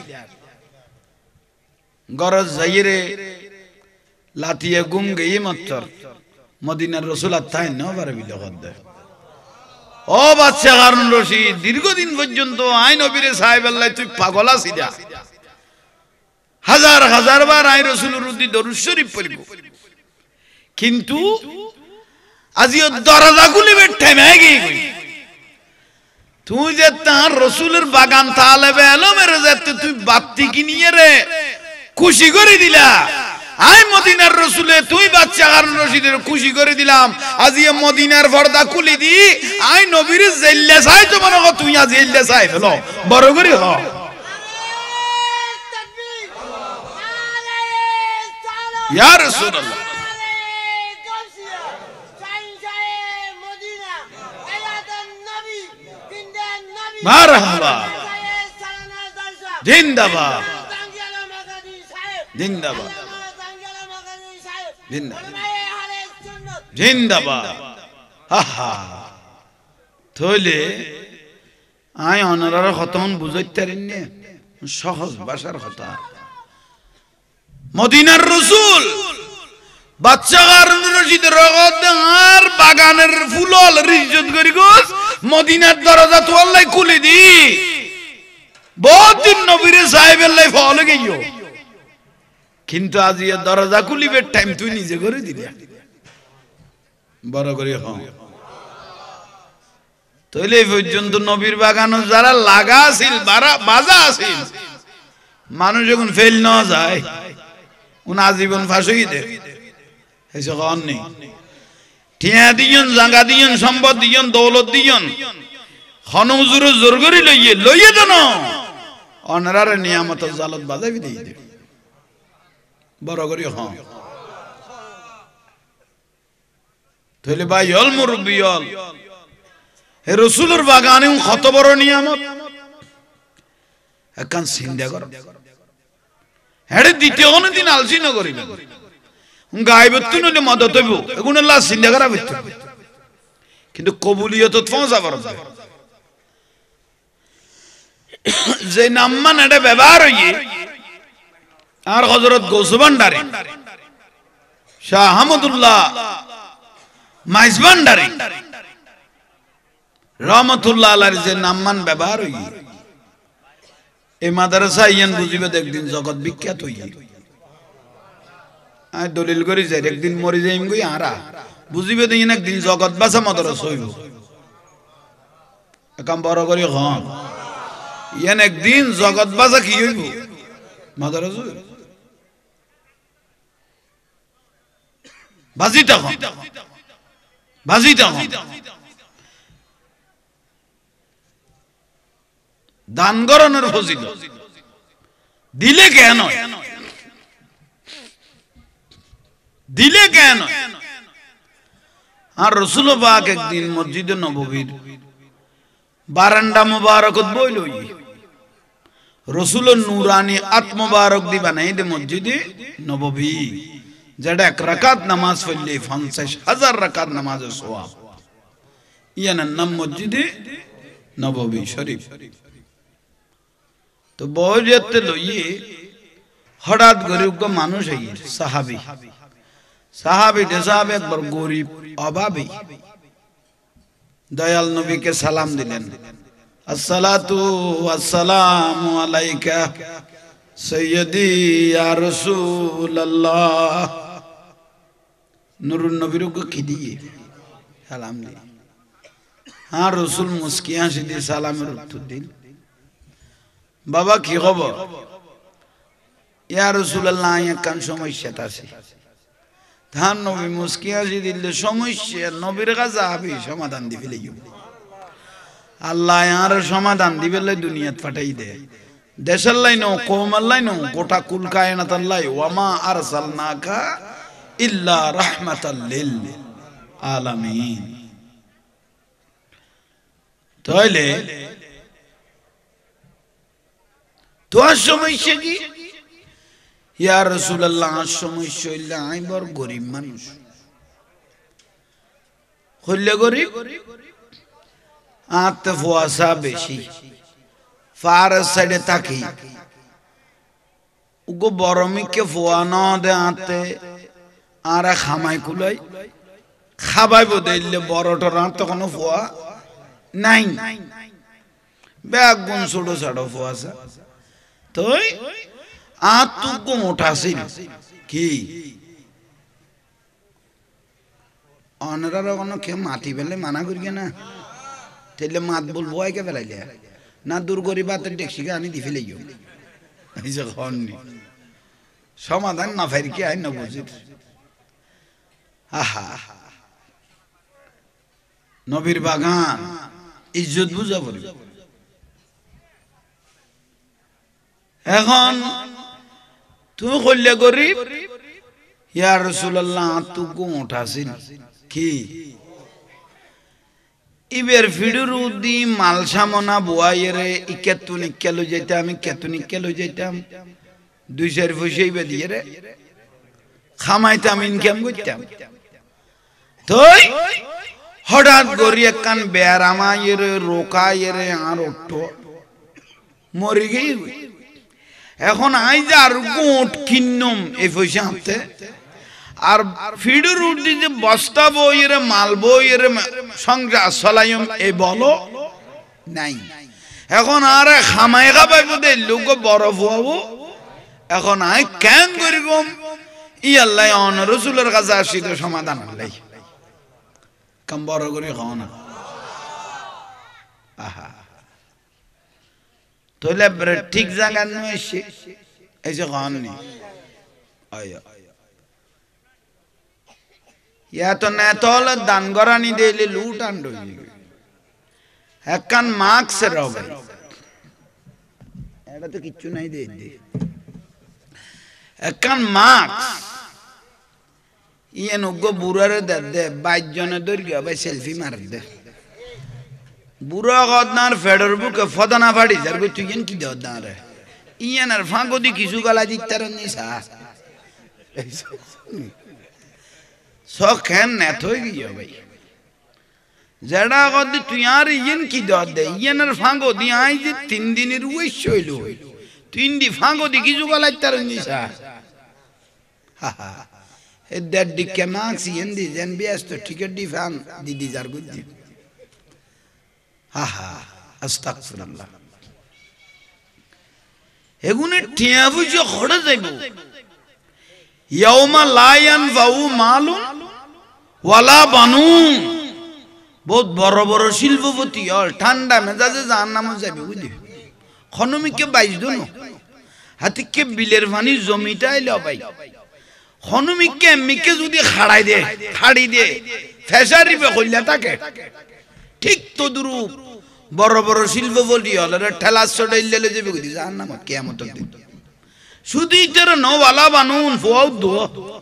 গরজ যাইরে লাতিয়া গুম গিয়ে মাত্র মদিনার রাসূল আত্তাই ন পারে বিল গদ্দে ও বাচ্চা কারণ রশিদ দীর্ঘদিন পর্যন্ত আই নবীরে সাহেব আল্লাহ তুই পাগল আছিস হাজার হাজার বার আই রাসূলের উদ্দি দরুদ শরীফ পড়িব কিন্তু আজিও দরজা খুলিবে টাইমে গই তুই যে তার রাসূলের বাগান তালেবে আলমের যেতে তুই বাতি কিনিয়ে রে খুশি করে দিলা আই মদিনার রাসূলে তুই বাচ্চা হারুন রশিদের খুশি করে দিলাম আজিয়ে মদিনার পর্দা খুলি দি আই নবীর জেল্লা চাই তো মনে কর তুই আজ জেল্লা চাই ফেলো বড় করে হ ইয়া রাসূলুল্লাহ মারহাবা জিন্দাবাদ জিন্দাবাদ জিন্দাবাদ আহা তাহলে আই অনারার খতন বুঝাইতে পারিনি সহজ ভাষার কথা মদিনার রাসূল বাচ্চা কারণ রশিদ রগত আর বাগানের ফুলল রিজত করি গোস মদিনার দরজা তো আল্লাহ খুলে দি বহুত দিন নবীর সাহেবের লাই ফল গইও কিন্তু আজ এই দরজা খুলিবে টাইম তুই নিজে করে দিলি বড় করে হ তাইলে এই পর্যন্ত নবীর বাগানো যারা লাগা আছিল বাজা আছিল মানুষ যখন ফেল না যায় উন আজীবন ফাঁসি দে এসে কন নেই টিয়া দিয়ন জাঙ্গা দিয়ন সম্পদ দিয়ন দৌলত দিয়ন হনুজুর জোর করি লইয়ে দেন অনারার নিয়ামত জালত বাজাবি দিয়ে দে বড় করি হ তাহলে ভাই হল মুরব্বী হল হে রসুলের বাগানে কত বড় নিয়ামত একখান চিন্তা কর হ্যাঁ দ্বিতীয় কোনো দিন আলসিনা করিবেন গায়বত্ব নইলে মদত হইব এগুলো লাশ চিন্তা করা হইতে কিন্তু কবুলিয়ত পৌঁছা পারবে যে নাম্মান এটা ব্যবহার হইয়ে আর হযরত গৌস ভান্ডারী শাহ আহমদুল্লাহ মাইজ ভান্ডারী রহমতুল্লাহ আলাইহির যে নাম্মান ব্যবহার হইয়ে এই মাদ্রাসা ইয়ান বুঝিবে একদিন জগৎ বিখ্যাত হইয়ে আই দলিল করি যাই একদিন মরি যাইম গই আরা বুঝিবে দিন একদিন জগৎ বাসা মাদ্রাসা হইব একাম বড় করি হন ইয়ান একদিন জগৎ বাসা কি হইব মাদ্রাসা বাজিটা হন দান গরনের ফজিলত দিলে কেন আর রাসূল পাক একদিন মসজিদে নববীর বারান্দা মুবারকত বইলই রাসূলের নূরানি আত্ম মুবারক দি বানাই দে মসজিদে নববী যেটা এক রাকাত নামাজ পড়লে ৫০,০০০ রাকাত নামাজের সওয়াব ইয়ার নাম মসজিদে নববী শরীফ তো বয়জতে লইয়ে হঠাৎ গরিব মানুষ আইয়ে সাহাবী একবার গরিব অভাবী দয়াল নবীকে সালাম দিলেন আসসালাতু ওয়াসসালামু আলাইকা সাইয়্যিদি ইয়া রাসূলুল্লাহ নুরুন নবীর को খিদিয়ে সালাম দিলেন আর রাসূল মুস্কি হাসি দিয়ে সালামের উত্তর দিলেন বাবা কি খবর ইয়া রাসূলুল্লাহ একখান সমস্যা আছে ধান নবী মুস্কি হাসি দিলে সমস্যা নবীর কাছে যাবে সমাধান দিবে লইও আল্লাহ আর সমাধান দিবে লই দুনিয়াত পাঠাই দে দেশের লাইনো কওমের লাইনো গোটা কুল কায়নাত আল্লাহ ওয়ামা আরসালনাকা ইল্লা রাহমাতাল লিল আলামিন তাইলে তোর সমস্যা কি ইয়া রাসূলুল্লাহ সমস্যা হইলে আমি বড় গরিব মানুষ হইলে গরিব আতে ফুয়াসা বেশি ফারস সাইডে থাকি উগো বরমিকে ফুয়ানো দে আতে আর খামাই কুলাই খাবাইব দিলে বড়টার তো কোনো ফুয়া নাই ব্যাগ গুণ ছোট ছোট ফুয়াসা তোই আতুকু মোটাছিল কি অনরার কোনো কে মাটি বেলে মানা করি না তাইলে মাত বলবো আইকে বেলাইলে না দূর করি বাতের ডেকসিকে আনি দি ফেলে গিয়ে এই যে হননি সমাধান না ফের কি আই না বুঝি আহা নবীর বাগান ইজ্জত বুঝা পড়বে এখন তুই কইলে গরিব ইয়া রাসূলুল্লাহ তুকু উঠাছিল কি ইবের ফিডুর উদি মালসামনা বুয়াইরে ইকেতুনিকে লই যাইতাম আমি কেতুনিকে লই যাইতাম ২ চার পয়সাই বে দিয়ে রে খামাইতাম ইনকাম করতাম তো হঠাৎ করি একখান বেড়ামায়ের রোকায়ের আর ওঠো মরে গেই এখন আই যে আর গোট কিন্নম এই পয়সা হাতে আর ফিডের উঠি যে বস্তা বইয়ের মাল বইয়ের সংসার চলাইম এই বলো নাই এখন আর খামাই খাবাই বোধে লোক বরফ হবো এখন আই কেন করি গম ই আল্লাহ অন রসুলের কাছে আসি তো সমাধান আল্লাহ কাম বড় করে খাও না আহা তোলে ঠিক জায়গা নয় এসে এই যে খান নি ইয়া তো নেতল দান গরানি দিলে লুট আন্ড একখান মার্কস রাও ভাই এটা তো কিচ্ছু নাই দে একখান মার্কস ইয়ে নগ্য বুড়ারে দে 22 জনে দৈর্ঘ্য ভাই সেলফি মার দে বুড়া গদনার ফেডার বুকে ফদানা ফাড়ি যার তুই কেন কি দেওয়া দাঁড়ে ইয়ানার ফাঁকো দি কিছু গালা দিতার নিসা সখেন নেত হয়ে গিয়ে ভাই যেটা গদি তুই আর ইয়েন কি দেওয়া দে ইয়ানার ফাঁকো দি আই যে 3 দিনের উইশ হইল 3 দি ফাঁকো দি কিছু গালা দিতার নিসা হা হা এ দেড় দিকে মার্কস ইয়েন দি যেন বিয়াস তো টিকিট দি ফান দিদি যার গুজি আহা আস্তাগফিরুল্লাহ এগুনে টিয়া বুঝে খড়ে যাইব ইয়াউমা লা ইয়ানফাউ মালুন ওয়ালা বানুন বহুত বড় বড় শিল্পপতি আর ঠান্ডা মেজাজে জাহান্নামে যাবে বুঝলি খনমিকে 22 দিন হাতিকে বিলের পানি জমিটা আইলো ভাই খনমিকে এমনিকে যদি খাড়াই দে খাড়ি দে ফেসারিবে কইলা তাকে ঠিক তো দুরূপ বড় বড় শিল্পপতি হল ঠেলা চড়াইলে যাবে বুঝলি জাহান্নাম কিয়ামতের দিন শুধু ইতার নওয়ালা বানুন ফুয়াও দো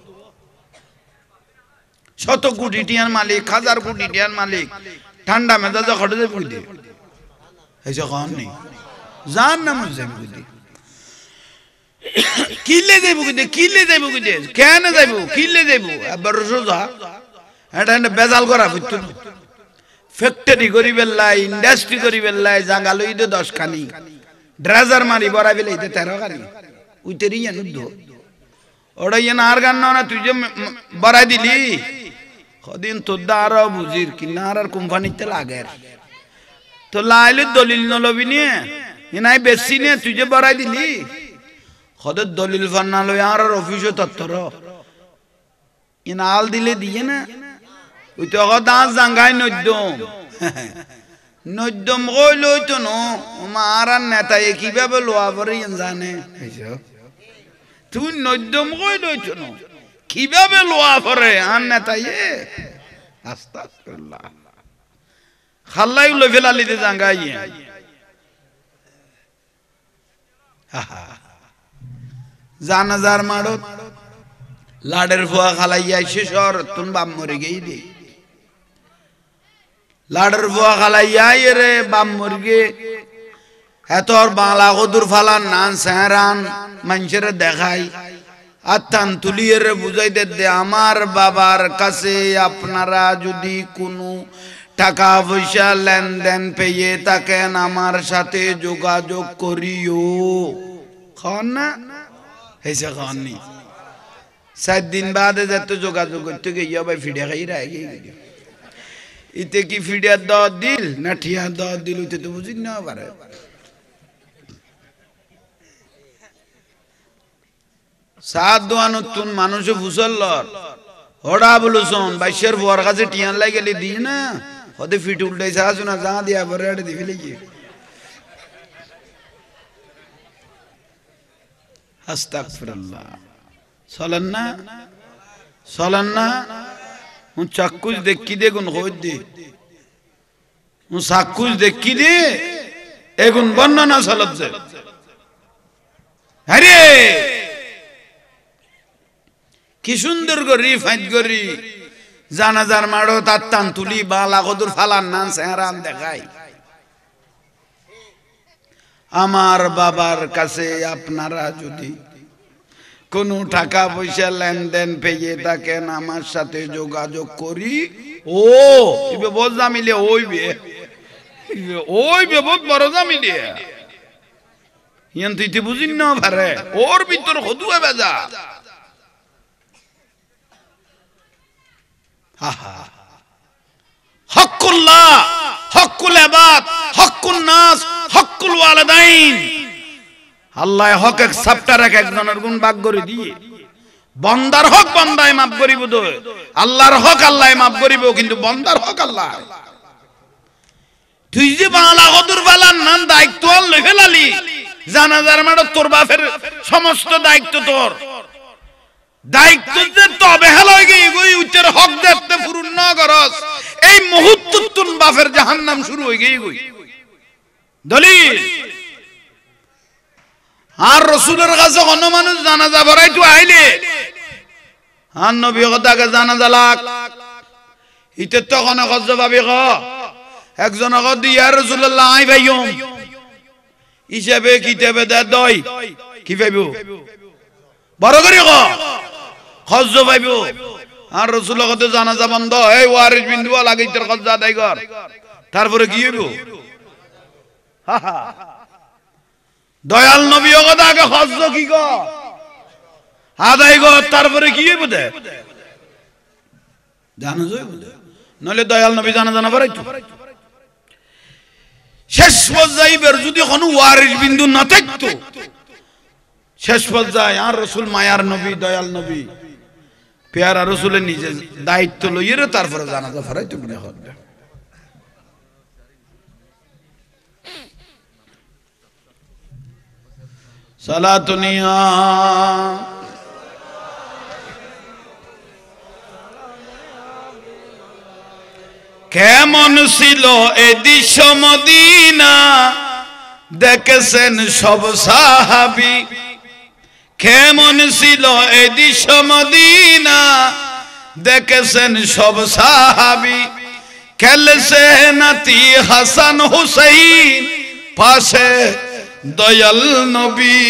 শত কোটি টিয়ার মালিক 1000 কোটি টিয়ার মালিক ঠান্ডা মেজাজে খড়ে যাবে বুঝলি এই যে কোন নেই জাহান্নাম যাবে বুঝলি কিলে যাইব বুঝলি কেন যাইব কিলে যাইব আবার সোজা এটা বেজাল করা বুঝতো ফ্যাক্টরি করি বেল্লাই ইন্ডাস্ট্রি করি বেল্লাই জাগা লই দে 10 খানি ড্রেজার মারি বড়া বেলে 13 খানি উইতেরি জানো দো ওড়া ইয়া আর গান না তুই যে বড়াই দিলি কদিন তোর দার বুঝির কিনার আর কোম্পানিতে লাগে তো লাইলে দলিল নলবি নিয়ে এনাই বেশি নিয়ে তুই যে বড়াই দিলি খদের দলিল ফান্না লই আর অফিসে তত্তর ইনাল দিলে দিয়ে না ওই তো দাঁত জাঙ্গাই নদ্যম কইল তো আমার আর নেতায় কিভাবে লোয়া পরে জানে তুই নদ্যম কইল তো কিভাবে লোয়া পরে আর নেতায় আস্তাগফিরুল্লাহ খাল্লাই লই ফেলালিতে জাঙ্গাই জানাজার মাড়ত লাডের ফুয়া খালাইয়া শেষর তুন বাম মরে গেই দে লাডের ফুয়া খালাইয়া রে বাম মরগে এতর বাংলা কদুর ফালান নান সেহরান মানুষের দেখাই আত্মান তুলিয়ে রে বুঝাই দে আমার বাবার কাছে আপনারা যদি কোনো টাকা পয়সা লেনদেন পেয়ে থাকেন আমার সাথে যোগাযোগ করিও খান না হেসে খান নি 7 দিন বাদে যাতে যোগাযোগ করতে গিয়ে ভাই ফিডে খাই রাখি ইতে কি ফিডে 10 দিল না ঠিয়া 10 দিল উঠে তো বুঝি না পারে সাত দোয়ানতুন মানুষে ফুসল ওড়া বলুছন বাইশের বুয়ার কাছে টিয়ান লাই গেলে দি না ওতে ফিট উল্টাই সাজ না যা দিয়া পরে আড়ে দি ফেলে কি আস্তাগফিরুল্লাহ চলেন না হুন চাকুজ দেখি দে গুন হই দে হুন চাকুজ দেখি দে এগুন বর্ণনা চলত যে আরে কি সুন্দর করি ফাইট করি জানাজার মাড়ো তাত্তান তুলি বালা কদুর ফালান নান সেহারাম দেখাই আমার বাবার কাছে আপনারা যদি কোনো টাকা পয়সা লেনদেন পেয়ে থাকেন আমার সাথে যোগাযোগ করি। ও ইবে বহুত জামিলে ওইবে বহুত বড় জামিলে ইয়ান তুই বুঝিন না পারে ওর ভিতর হদুয়া বেজা। হকুল্লাহ, হকুল ইবাদ, হকুন নাস, হকুল ওয়ালিদাইন। আল্লাহ হক এক চ্যাপ্টার এক একজনের গুণ ভাগ করে দিয়ে বান্দার হক বান্দায় মাফ করিব, তো আল্লাহর হক আল্লাহ মাফ করিব, কিন্তু বান্দার হক আল্লাহ। তুই যে বাংলা কদুর বালার নাম দায়িত্ব লই ফেলালি, জানাজার মাঠ তোর বাপের সমস্ত দায়িত্ব তোর দায়িত্ব যে তবে হেলাই গই গই উচ্চের হক দেখতে পূরণ না করস, এই মুহূর্ত তুন বাপের জাহান্নাম শুরু হই গই গই। দলিল আর রাসূলের কাছে কোন মানুষ জানাজা পড়াইতো আইলে আর নবী কথাকে জানাজা লাগ ইতে তো কোন কজ্জ ভাবি গ একজন গ দিয়া রাসূলুল্লাহ আই ভাইয়ম হিসাবে কিতাবে দে দই কি ভাইবো বড় করে গ কজ্জ ভাইবো। আর রাসূল কথা জানাজা বন্ধ, এই ওয়ারিস বিন্দু লাগি তোর কজ্জ আদায় কর, তারপরে কি হইব? দয়াল নবী কথা আগে কজ্জ কি গ আদায় কর, তারপরে কি হইব? দে জানাজা হইব, নলে দয়াল নবী জানাজা না পড়াইতো। শেষ পর্যায়ে যদি কোনো ওয়ারিস বিন্দু না থাকতো, শেষ পর্যায়ে আর রাসূল মায়ার নবী দয়াল নবী পেয়ারা রাসূলের নিজে দায়িত্ব লইয়ে তারপরে জানাজা পড়াইতো। বিনা হদ্দা সালাতুনিয়া কেমন ছিল এ দিশ মদিনা, দেখেছেন সব সাহাবী। কেমন ছিল এ দিশ মদিনা, দেখেছেন সব সাহাবী। খেলছে নাতি হাসান হুসাইন পাশে দয়াল নবী।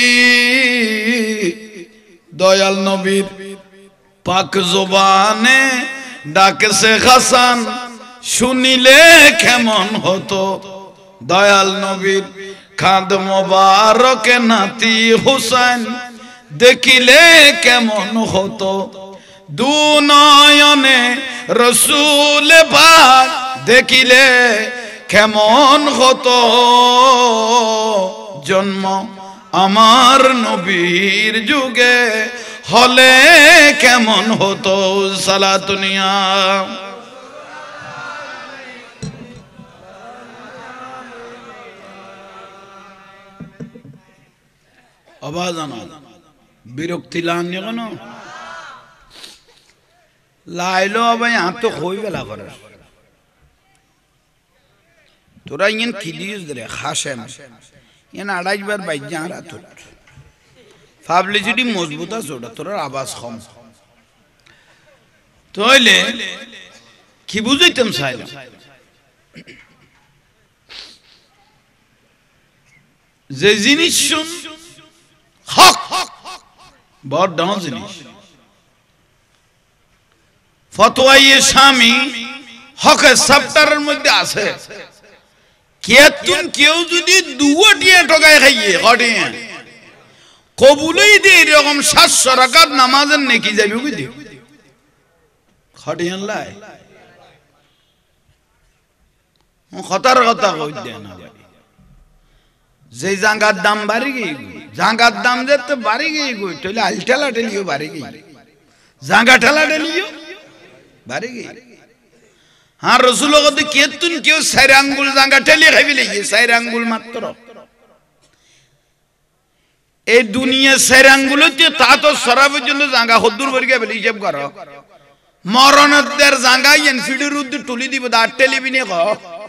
দয়াল নবীর পাক জবানে ডাকছে হাসান, শুনিলে কেমন হতো। দয়াল নবীর কাঁধ মোবারকে নাতি হুসাইন দেখিলে কেমন হতো। দু নয়নে রসুল পাক দেখিলে কেমন হতো। জন্ম আমার নবীর যুগে হলে কেমন হতো। সালাতুনিয়া আওয়াজ আনা বিরক্তি লানি কেন লাইলো ভাই আপ তো কই বেলা করে তোরা ইন কিলিস দরে খাসেন ইন 28 বার বাইজা আর তো পাবলিসিটি মজবুত আছে ওটা তোর আওয়াজ কম তোইলে কি বুঝাইতাম চাইলাম যে জিনিস শুন হক বড় দাম জিনিস ফতোয়ায়ে স্বামী হকের চ্যাপ্টারের মধ্যে আছে কেতুন কেউ যদি দুয়াটিয়া ঠকায় খাইয়ে কটিয়া কবুলই দিয়ে এরকম 700 রাকাত নামাজের নেকি যাবে বুঝি খটিয়ান লাই খতার কথা কই দেন না যে জাঙ্গার দাম বাড়ি গই জাঙ্গার দাম যেতে বাড়ি গই গই তাহলে আলটালা টেলিও বাড়ি গই জাঙ্গা ঠেলা টেলিও বাড়ি গই আর রাসূল কত কেতুন কেউ 4 আঙ্গুল জাঙ্গা ঠেলি খাইবি লাগি 4 আঙ্গুল মাত্র এই দুনিয়া 4 আঙ্গুলতে তা তো সরা পর্যন্ত জাঙ্গা হদ্দুর বর্গে বলি হিসাব করো মরণদের জাঙ্গা ইন ফিডের উদ্দ টুলি দিব দা টেলিভিনে ক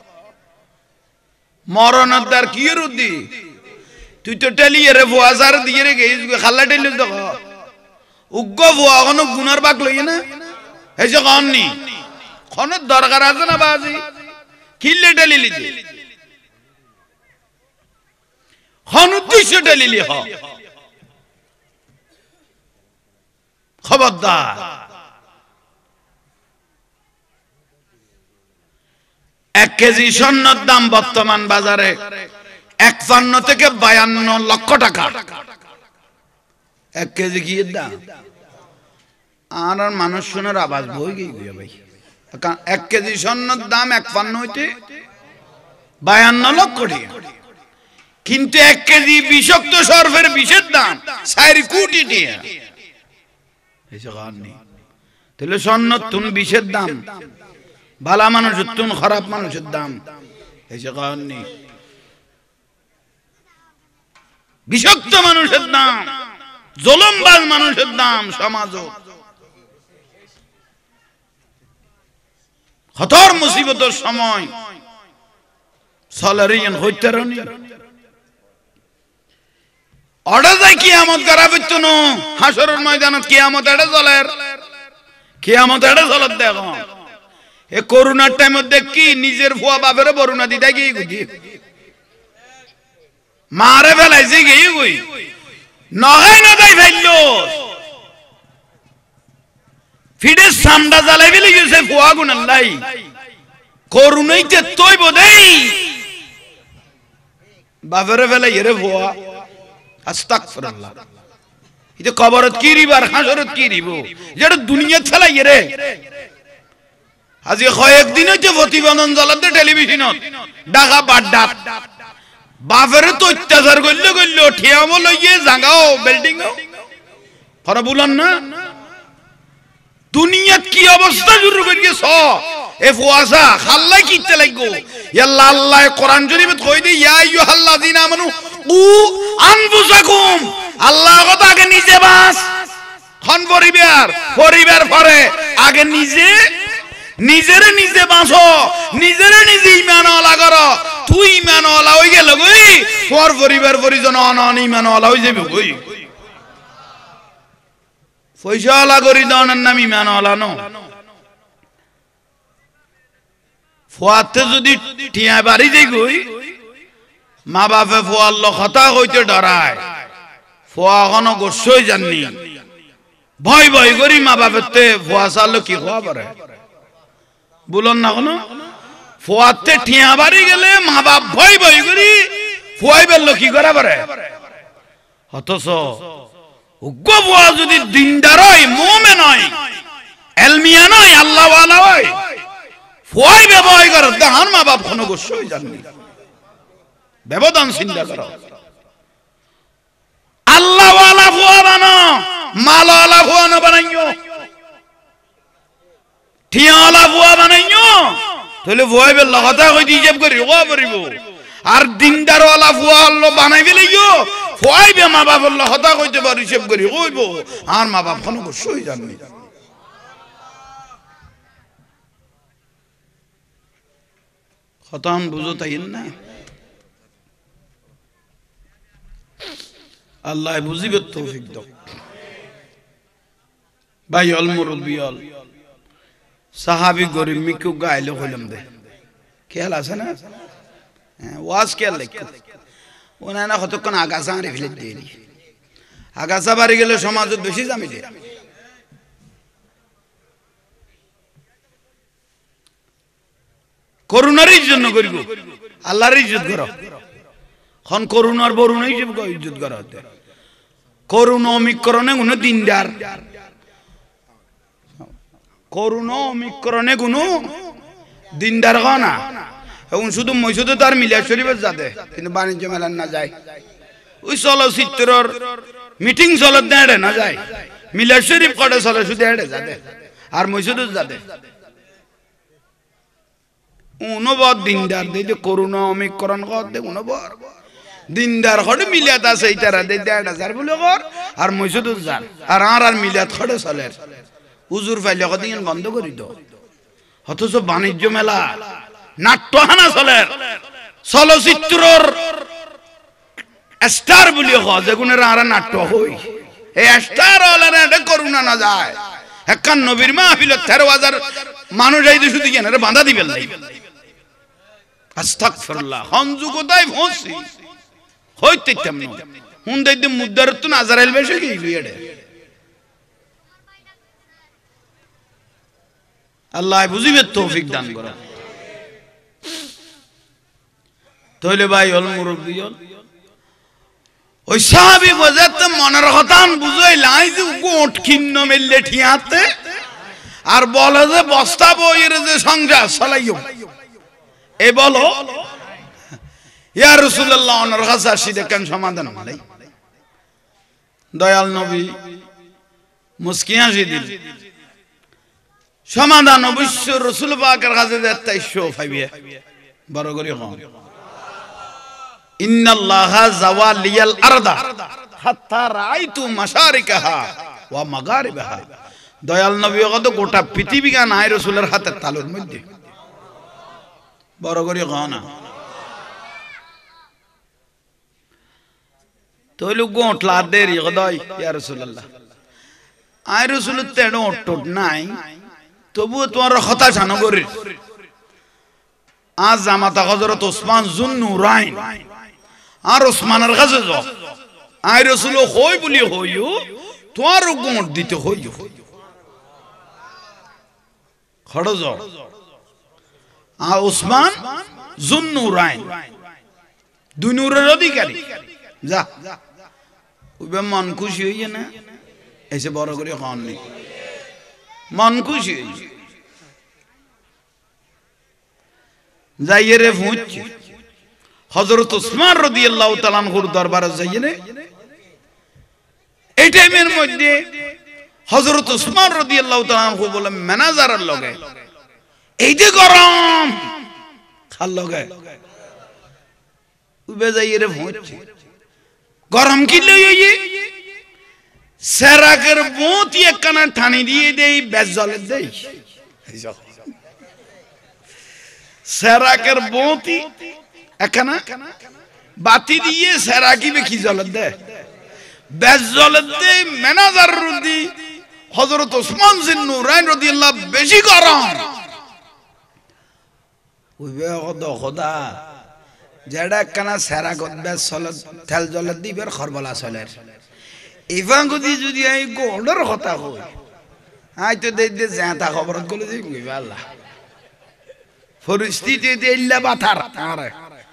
মরণদার কি রুদি তুই তো টেলিয়ে রে বাজার দিয়ে রে গেই খাল্লা টেলি দেখ উগ্গ বুয়া কোনো গুনার বাক লই না এই যে কননি কোন দরকার আছে না বাজি কিল্লে টেলি লিজি কোন উদ্দেশ্য টেলিলি হ খবরদার। 1 কেজি স্বর্ণের দাম বর্তমান বাজারে 51 থেকে 52 লক্ষ টাকা। 1 কেজি ঘিয়ের দাম আর মানুষ শোনার আওয়াজ বই গিয়ে ভাই। 1 কেজি স্বর্ণের দাম 51 হইতে 52 লক্ষ টাকা, কিন্তু 1 কেজি বিষাক্ত সর্ফের বিষের দাম 4 কোটি টাকা। তাহলে স্বর্ণ তুন বিষের দাম, ভালো মানুষের তুন খারাপ মানুষের দাম এসে কারণে বিষাক্ত মানুষের দাম, জুলুমবাজ মানুষের দাম সমাজ খতর মুসিবতের সময় সালারিয়ান হইতারনি অর্ডার যায় কিয়ামত করাবিত ন হাসরের ময়দানত কিয়ামত এড়ে চলের, কিয়ামত এড়ে চলত। দেখো এ করোনার টাইম দেখি নিজের ফুয়া বাপের বরুণা দিদা গিয়ে গুজি মারে ফেলাইছে গিয়ে গুই নগাই নগাই ফেললো ফিডে সামডা জ্বালাই ফেলে গেছে ফুয়া গুনাল্লাই করুনাইতে তোই বোধেই বাপের ফেলাই এরে ফুয়া। আস্তাগফিরুল্লাহ। এটা কবরত কি রিবার হাসরত কি রিব যেটা দুনিয়া ফেলাই এরে। আজি কয়েকদিন হইতে প্রতিবেদন জ্বালাতে টেলিভিশনত ঢাকা বাড্ডাত বাপের তো অত্যাচার করলে করলো ঠিয়ামো লইয়ে জাগাও বিল্ডিং ফরা বুলান না দুনিয়াত কি অবস্থা শুরু করে গেছ। এ ফুয়াসা খাল্লাই কিতে লাগবো আল্লাহ আল্লাহ কোরআন শরীফে কই দি ইয়া আইয়ুহাল্লাযিনা আমানু উ আনফুসাকুম, আল্লাহ কথা আগে নিজে বাঁচ, খন পরিবার পরিবার পরে আগে নিজে নিজেরে নিজে বাঁচো, নিজেরে নিজে ঈমানওয়ালা করো। তুই ঈমানওয়ালা হই গেল গই তোর পরিবার পরিজন অন ঈমানওয়ালা হই যাবে গই। পয়সাওয়ালা করি দনের নাম ঈমানওয়ালা ন। ফুয়াতে যদি টিয়া বাড়ি যাই গই মা বাপে ফুয়ার কথা হইতে ডরায়, ফুয়া এখনো গোসই জাননি ভয় ভয় করি মা বাপের ফুয়া চাল কি খোয়া পারে বলুন না কোনো ফুয়াতে ঠিয়া বাড়ি গেলে মা বাপ ভয় ভয় করি ফুয়াই বেললো কি করা পারে। অথচ উগ্র ফুয়া যদি দিনদার হয় মুমিন হয় এলমিয়া নয় আল্লাহওয়ালা হয় ফুয়াই ব্যবহার করে দেহান মা বাপ কোনো গোসই জাননি ব্যবধান চিন্তা করো। আল্লাহওয়ালা ফুয়া বানো মালওয়ালা ফুয়া না বানাইও, ঠিয়াওয়ালা ফুয়া বানাইও তাহলে ফুয়াই বেল কথা কই হিসাব করি ওয়া পড়িব। আর দিনদারওয়ালা ফুয়া আল্লাহ বানাই ফেলাইও ফুয়াই বে মা বাপ আল্লাহ কথা কইতে পারি হিসাব করি কইব আর মা বাপ কোনো গোসই জাননি। খতম বুঝো তাই না আল্লাহ বুঝিবে তৌফিক দাও। ভাই অল মুরব্বিয়াল সাহাবী গরিব মিকু গাইলে হইলাম দে খেয়াল আছে না ওয়াজ খেয়াল লাগতো ওনা না কতক্ষণ আগাছা আরে ফেলে দিই আগাছা বাড়ি গেলে সমাজত বেশি জামিলে। করুণার জন্য করিব আল্লাহর ইজ্জত করো খন করুণার বরুণ হিসেবে ইজ্জত করা হতে করুণ অমিকরণে কোনো দিনদার করুণ অমিকরণে কোনো দিনদার না এখন শুধু মসজিদে তার মিলিয়া শরীফের যাতে কিন্তু বাণিজ্য মেলার না যায় ওই চলচ্চিত্রর মিটিং চলত দেড়ে না যায় মিলিয়া শরীফ কটে চলে শুধু এড়ে যাতে আর মসজিদে যাতে উনবর দিনদার দিতে করুণা অমিকরণ কর দে উনবর দিনদার খড়ে মিলিয়াত আছে এইটারা দে 1,500 বলে কর আর মসজিদে যান আর আর মিলিয়াত খড়ে চলে হুজুর ফাইলে কদিন বন্ধ করি তো। অথচ বাণিজ্য মেলা নাট্যহানা চলে চলচ্চিত্রর স্টার বলি যেগুনের আর নাট্য হই এই স্টার হলে করুণা না যায় একখান নবীর মাহফিল 13,000 মানুষ এই শুধু কেন বাঁধা দিবেন নাই। আস্তাগফিরুল্লাহ হনজুকতাই ফসি হইতে তেমন হুন দেই মুদ্দার তো নাজারাইল বেশি গিয়ে এডে আল্লাহ বুঝিবে তৌফিক দান করো। তাহলে ভাই হল মুরব্বী হল ওই সাহাবী বোঝাতে মনের হতান বুঝাই লাই যে গোট খিন্ন মেললে ঠিয়াতে আর বলে যে বস্তা বইয়ের যে সংসার চালাইও এই বলো ইয়া রাসূলুল্লাহ ওনার কাছে আসি দেখেন সমাধান নাই। দয়াল নবী মুস্কি হাসি দিল সমাধান অবশ্য রাসূল পাকের কাছে যাইতেইছো ভাইবে বড় করে হন ইন্নাল্লাহা যাওয়ালিয়াল আরদা হাত্তা রাআইতু মাশারিকাহা ওয়া মাগারিবাহা। দয়াল নবী কত গোটা পৃথিবী গান আয় রাসূলের হাতের তালুর মধ্যে বড় করে হন না। তোইলু গোটলা দেরি গদয় ইয়া রাসূলুল্লাহ আয় রাসূলের তেড় অটট নাই তবু তোমার কথা জানো করে আজ জামাতা হযরত ওসমান যুন্নুরাইন আর ওসমানের কাছে যাও আয় রাসূল হই বলি হইও তোমার গোট দিতে হইও খড়ো যাও আর ওসমান যুন্নুরাইন দুই নূরের অধিকারী যা ওইবে মন খুশি হইয়ে না এসে বড় করে খাওয়ান নেই মন খুশি হয়েছে যাইয়ে রে ফুঁচছে হযরত ওসমান রাদিয়াল্লাহু তাআলা আনহুর দরবারে যাইয়ে রে এই টাইমের মধ্যে হযরত ওসমান রাদিয়াল্লাহু তাআলা আনহু বলে ম্যানেজারের লগে এই যে গরম খাল লগে উবে যাইয়ে রে ফুঁচছে গরম কি লই হইয়ে সেরাকের বোঁতি একখানা ঠানি দিয়ে দেই বেশ জলের দেই সেরাকের বোঁতি একখানা বাতি দিয়ে সেরাকিবে কি জলের দেয় বেশ জলের দেই ম্যানেজার রুদি হযরত ওসমান যুন্নুরাইন রাদিয়াল্লাহু বেশি গরম ওইবে খোদা যেটা একখানা সেরাকত বেশ জলের তেল জলের দিবের খরবলা চলের ইভাঙ্গুদি যদি এই গোড়ের কথা কই আই তো দেখতে জাতা খবর গলে যাই কইবা আল্লাহ পরিস্থিতিতে ইল্লা বাতার আরে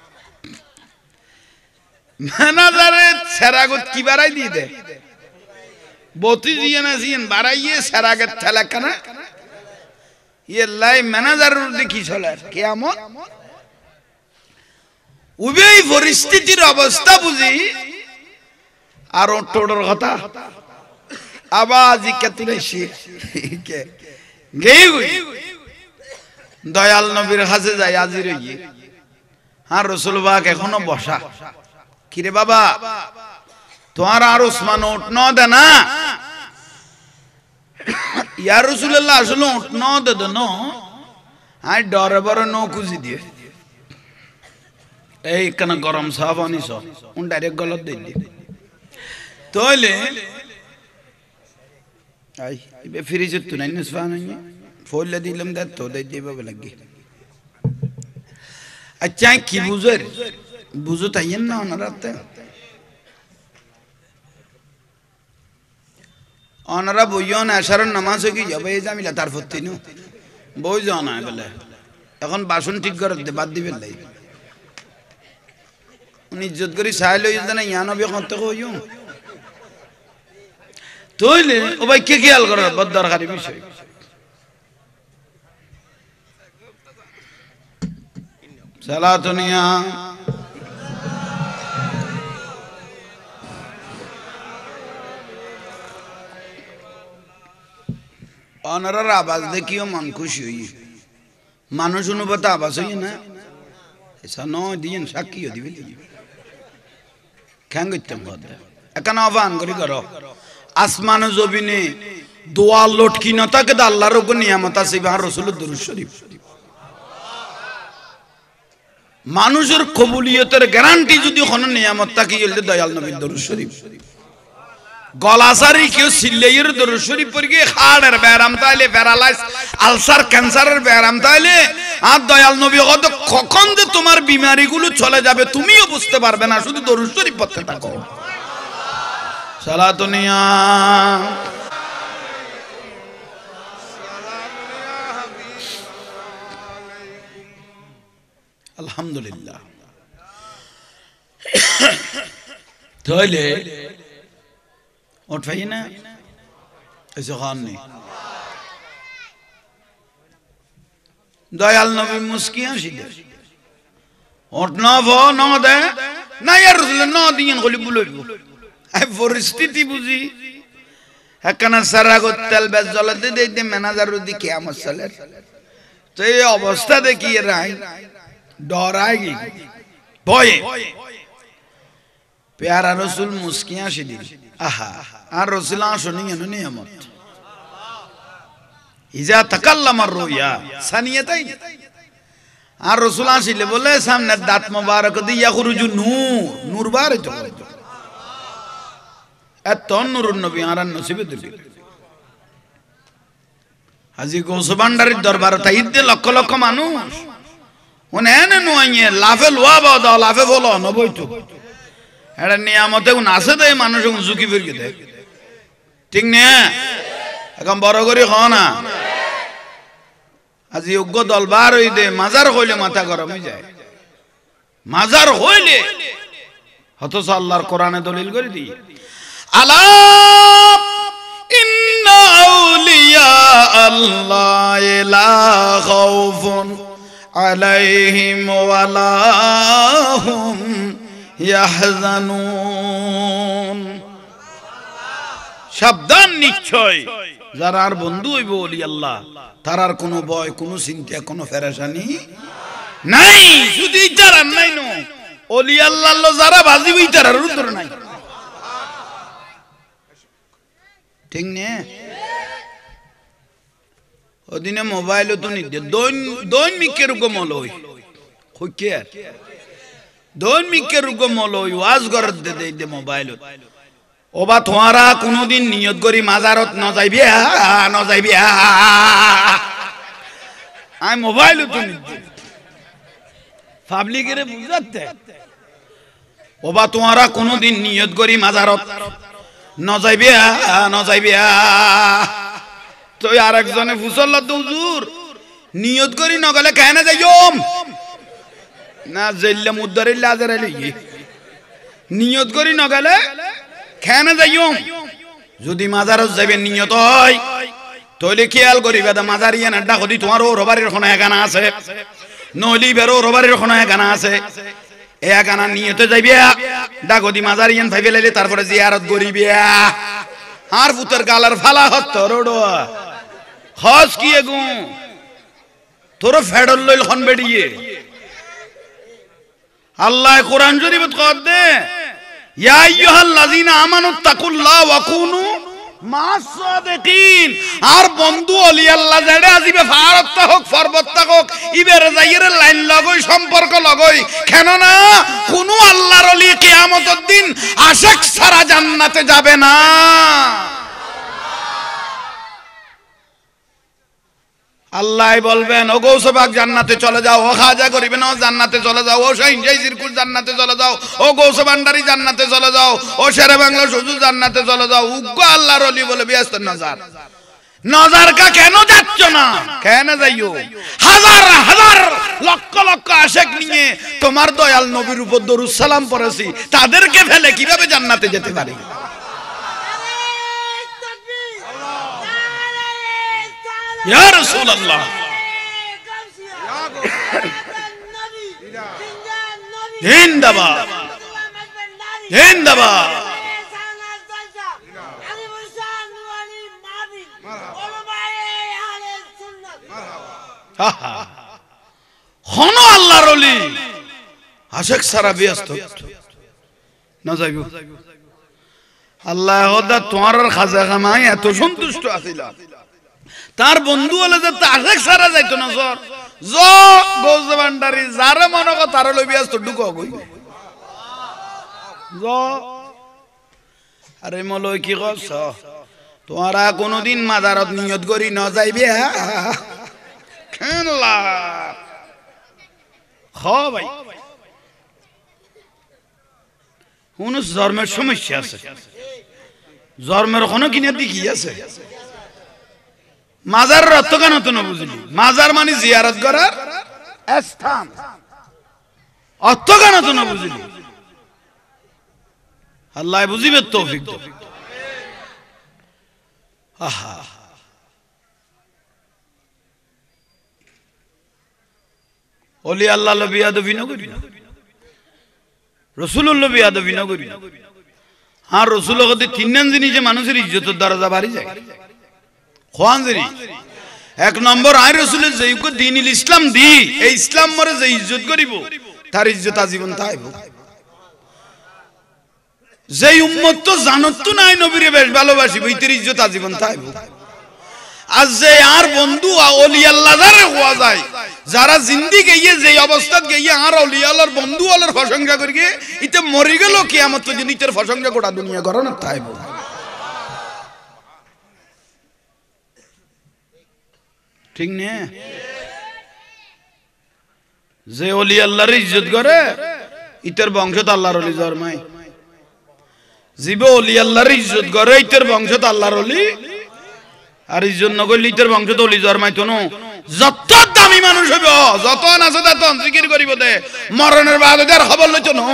ম্যানেজারে সেরাগত কি বাড়াই দিয়ে দে বতি দিয়ে না জিন বাড়াইয়ে সেরাগত ঠেলাকানা ইয়ে লাই ম্যানেজারের দেখি চলে কিয়ামত উভয় পরিস্থিতির অবস্থা বুঝি আর টোডর কথা আওয়াজ কে তুলেছি কে গেই দয়াল নবীর কাছে যাই হাজির হইয়ে আর রাসূল পাক এখনো বসা কিরে বাবা তোমার আর ওসমান উঠ ন দে না ইয়া রাসূলুল্লাহ আসলে উঠ ন দে ন আই ডরে বড় ন খুঁজি দিয়ে এই কেন গরম সাহাব আনিস উন ডাইরেক্ট গলত দিয়ে দিয়ে তোলে আই ইবে ফ্রিজ তো নাই নসফান নাই ফোলে দিলাম দা তো দে দিবা লাগি আচ্ছা কি বুঝের বুঝো তাইয়েন না অনারাতে অনারা বইয়ন আশারের নামাজ কি যাবে এই জামিলা তার ফতি নু বই যাও না বলে এখন বাসন ঠিক করে দে বাদ দিবেন লাই উনি ইজ্জত করি চাই লই জানা ইয়া নবী কত কইও তোইলে ও ভাই কে খেয়াল কর বড় দরকারি বিষয় সালাতুনিয়া অনারার আওয়াজ দেখিও মন খুশি হই মানুষ অনুভূত আওয়াজ হই না এসা নয় দিন সাক্ষীও দিবে কেন করতাম এখন আহ্বান করি করো আসমান জমিনে দোয়া লটকি না থাকে আল্লাহর উপর নিয়ামত আছে আর রাসূলের দুরূদ শরীফ মানুষের কবুলিয়তের গ্যারান্টি যদি কোন নিয়ামত থাকে হইলে দয়াল নবীর দুরূদ শরীফ গলাসারি কেউ সিল্লাইয়ের দুরূদ শরীফ পড়ে গিয়ে হাড়ের ব্যারাম তাইলে প্যারালাইজ আলসার ক্যান্সারের ব্যারাম তাইলে আর দয়াল নবী কত কখন যে তোমার বিমারিগুলো চলে যাবে তুমিও বুঝতে পারবে না শুধু দুরূদ শরীফ পড়তে থাকো সালাতুনিয়া আলহামদুলিল্লাহ। তাহলে উঠাই না এসে খান নেই দয়াল নবী মুস্কি আসিলে ওট না ভো ন দে না ইয়ার রসুল ন দিয়েন গলি বুলইব পরিস্থিতি বুঝি একখানা সারা তেল বেশ জ্বলাতে দিতে ম্যানেজার দি কিয়ামত চলে তো এই অবস্থা দেখি রাই ডরাই গি ভয়ে প্যারা রসুল মুস্কি আসিলি আহা আর রসুল আসনি এন নিয়ামত ইজা তাকাল্লামার রুয়া সানিয়াতাই আর রসুল আসিলে বলে সামনে দাঁত মোবারক দিয়া খুরুজু নূর নূর বারে তো এত নূরুন নবী আর নসিবে দিল হাজী গৌস ভান্ডারীর দরবার তাইতে লক্ষ লক্ষ মানুষ ওনে এনে নুয়াইয়ে লাফে লোয়া বাও দাও লাফে বলো নবই তো এটা নিয়ামতে নাচে দেয় মানুষ ঝুঁকি ফিরকে দেয় ঠিক না এখন বড় করে খ না আজি যোগ্য দল বার হই দে মাজার হইলে মাথা গরম হয়ে যায় মাজার হইলে অথচ আল্লাহর কোরআনে দলিল করে দি আলা ইন্না আউলিয়া আল্লাহ লা খাউফুন আলাইহিম ওয়ালা হুম ইয়াহজানুন সাবধান নিশ্চয় যারা আর বন্ধু হইব ওলি আল্লাহ তার আর কোনো ভয় কোনো চিন্তা কোনো ফেরেশানি নাই শুধু যারা নাই নো ওলি আল্লাহ যারা বাজিবই তার উত্তর নাই ঠিক না ওদিনে মোবাইল তো নিতে দৈনিকের গমল হই খুঁকে দৈনিকের গমল হই ওয়াজ গর দে মোবাইল ওবা তোমারা কোনদিন নিয়ত করি মাজারত ন যাইবি আই মোবাইল তো নিতে পাবলিকের বুঝাতে ওবা তোমারা কোনদিন নিয়ত করি মাজারত ন যাইবি তো আর একজনে ফুসল হুজুর নিয়ত করি নগলে কেন যাইম না জেল্লা মুদ্দারিল লাজার আলী নিয়ত করি নগলে কেন যাইম যদি মাজারত যাবেন নিয়ত হয় তাহলে খেয়াল করিবে মাজার ইয়ে না ডাক দি তোমার ও রবারির কোনো গানা আছে নলি বেরো রবারির কোনো গানা আছে এ গানা নিয়তে যাইবে ডাক দি মাজার ইয়েন ভাইবে লাইলে তারপরে জিয়ারত করিবে আর পুতের গালার ফালা হত রোড হজ কি এগু তোর ফেডল লইল খন বেড়িয়ে আল্লাহ কোরআন শরীফত কর দে ইয়া আইয়ুহাল্লাযীনা আমানুত্তাকুল্লাহ ওয়া কুনু মা'আস সাদিকিন আর বন্ধু ওলি আল্লাহ জেডে আজিবে ফারত হোক পর্বত হোক ইবেরে যাইরে লাইন লগই সম্পর্ক লগই কেন না কোন আল্লাহর ওলি কিয়ামতের দিন আশিক ছাড়া জান্নাতে যাবে না আল্লাহ বলবেন ও গৌসবাগ জান্নাতে চলে যাও ও খাজা করিবে না জান্নাতে চলে যাও ও শাইন জাইজিরকুল জান্নাতে চলে যাও ও গৌস ভান্ডারী জান্নাতে চলে যাও ও শেরে বাংলা সুজু জান্নাতে চলে যাও উগ্র আল্লাহর ওলি বলে ব্যস্ত নজর নজর কা কেন যাচ্ছ না কেন যাইও হাজার হাজার লক্ষ লক্ষ আশিক নিয়ে তোমার দয়াল নবীর উপর দরুদ সালাম পড়েছি তাদেরকে ফেলে কিভাবে জান্নাতে যেতে পারি ইয়া রাসূলুল্লাহ জিন্দাবাদ জিন্দাবাদ হন আল্লাহর ওলি আশিক সারা ব্যস্ত না যাইব আল্লাহ ওদা তোমার খাজা খামাই এত সন্তুষ্ট আছিল তার বন্ধু হলে যে আশিক সারা যাইতো না সর জ গৌস ভান্ডারী যারে মনে কর তার লই ব্যস্ত ঢুকো কই জ আরে মলই কি কস তোরা কোনদিন মাজারত নিয়ত করি না যাইবে খেলা খ ভাই কোন জন্মের সমস্যা আছে জন্মের কোনো কিনে দিকি আছে মাজার অর্থ কেন তো না বুঝলি মাজার মানে জিয়ারত করার স্থান অর্থ কেন তো না বুঝলি আল্লাহ বুঝিবে তৌফিক দাও আহা ওলি আল্লাহ লবি আদবি না করি রাসূলুল্লাহ বি আদবি না করি আর রাসূল হতে তিনজন জিনিসে মানুষের ইজ্জতের দরজা বাড়ি যায় কোন জিনিস এক নম্বর আই রাসূলের যেইকো দ্বীনুল ইসলাম দি এই ইসলাম মরে যে ইজ্জত করিব তার ইজ্জত আজীবন থাইব যেই উম্মত তো জানত নাই নবীরে বেশ ভালোবাসি বইতের ইজ্জত আজীবন থাইব আজ যে আর বন্ধু ওলি আল্লাহ যারা হওয়া যায় যারা জিন্দেগি গিয়ে যে অবস্থাত গিয়ে আর ওলি আল্লাহর বন্ধু আল্লাহর প্রশংসা করি ইতে মরে গেল কিয়ামত পর্যন্ত ইতের প্রশংসা গোটা দুনিয়া করে না তাইব ঠিক না যে ওলি আল্লাহর ইজ্জত করে ইতের বংশত আল্লাহর ওলি জন্মায় জীব ওলি আল্লাহর ইজ্জত করে ইতের বংশত আল্লাহর ওলি আর ইজ্জত নগরলি ইতের বংশত ওলি জন্মাইতো না যত দামি মানুষ হবে যত আছে তত জিকির করিব দে মরণের বাদে আর খবর লইতো না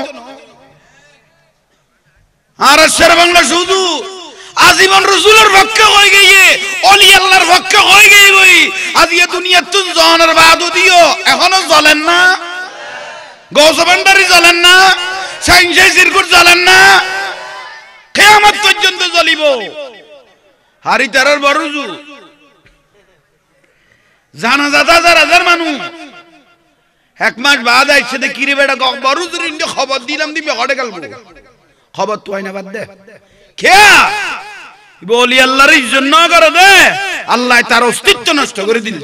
আর শের বাংলা শুধু আজীবন রাসূলের পক্ষে হয়ে গিয়ে ওলি আল্লাহর পক্ষে হয়ে গিয়ে গই আজ এই দুনিয়া তুন জানের বাদও দিও এখনো জ্বলেন না গৌস ভান্ডারী জ্বলেন না সাইনসাই সিরকুট জ্বলেন না কিয়ামত পর্যন্ত জ্বলিব হারি তারার বড়জু জানাজাত হাজার হাজার মানুষ এক মাস বাদ আইছে দে কিরে বেটা বড়জুর ইন্ডে খবর দিলাম দিবে হড়ে গেল খবর তো হয় না বাদ দে খেয়া বলি আল্লাহর ইজ্জত না করে দে আল্লাহ তার অস্তিত্ব নষ্ট করে দিল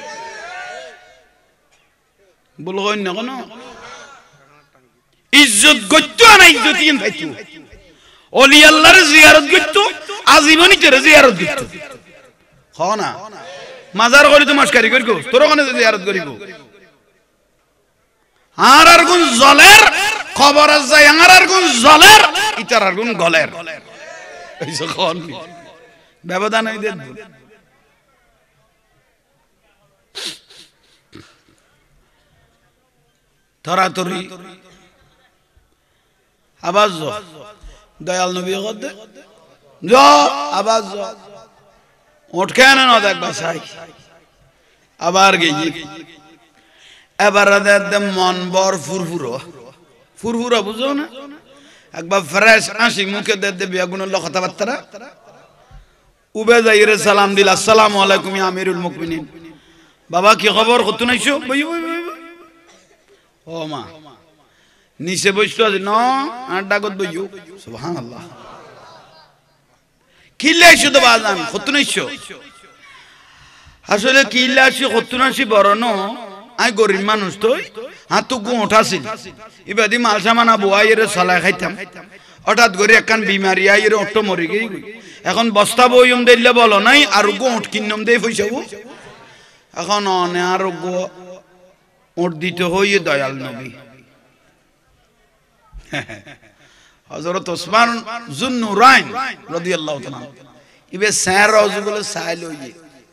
বলো কই না কেন ইজ্জত গত্য না ইজ্জত ইন ভাইতু ওলি আল্লাহর জিয়ারত গত্য আজীবনই তেরে জিয়ারত গত্য হ না মাজার করি তো মাসকারি করিব তোর ওখানে জিয়ারত করিব আর গুণ জলের খবর যায় আর গুণ জলের ইতার আর গুণ গলের এই যখন ব্যবধান হই দেন তরাতরি আওয়াজ দয়াল নবী গদে যা আওয়াজ ওঠ কেন না দেখবা চাই আবার গেই এবার একদম মন বর ফুরফুরো ফুরফুরা বুঝো না একবার ফ্রেশ আসি মুখে দে বেগুনের কথাবার্তা উবে যাইরে সালাম দিল আসসালামু আলাইকুম আমিরুল মুমিনিন বাবা কি খবর কত নাইছো ও মা নিচে বসতো আছে ন আড্ডা কত বইও সুবহানাল্লাহ কি লাইছো তো বাজান কত নাইছো আসলে কি লাইছো কত নাইছি বড় ন আই গরিব মানুষ তো হাতু গোঁঠ আছিল ইবাদি মাল সামান আবু আইরে সালাই খাইতাম হঠাৎ করে একখান বিমারি আইরে অটো মরে গই এখন বস্তা বইম দিলে বলো নাই আর গোঁঠ কিনম দেই পয়সাবো এখন অনে আর ওট দিতে হই দয়াল নবী হযরত ওসমান যুন্নুরাইন রাদিয়াল্লাহু তাআলা ইবে স্যার রাজুগুলো সাইল হইয়ে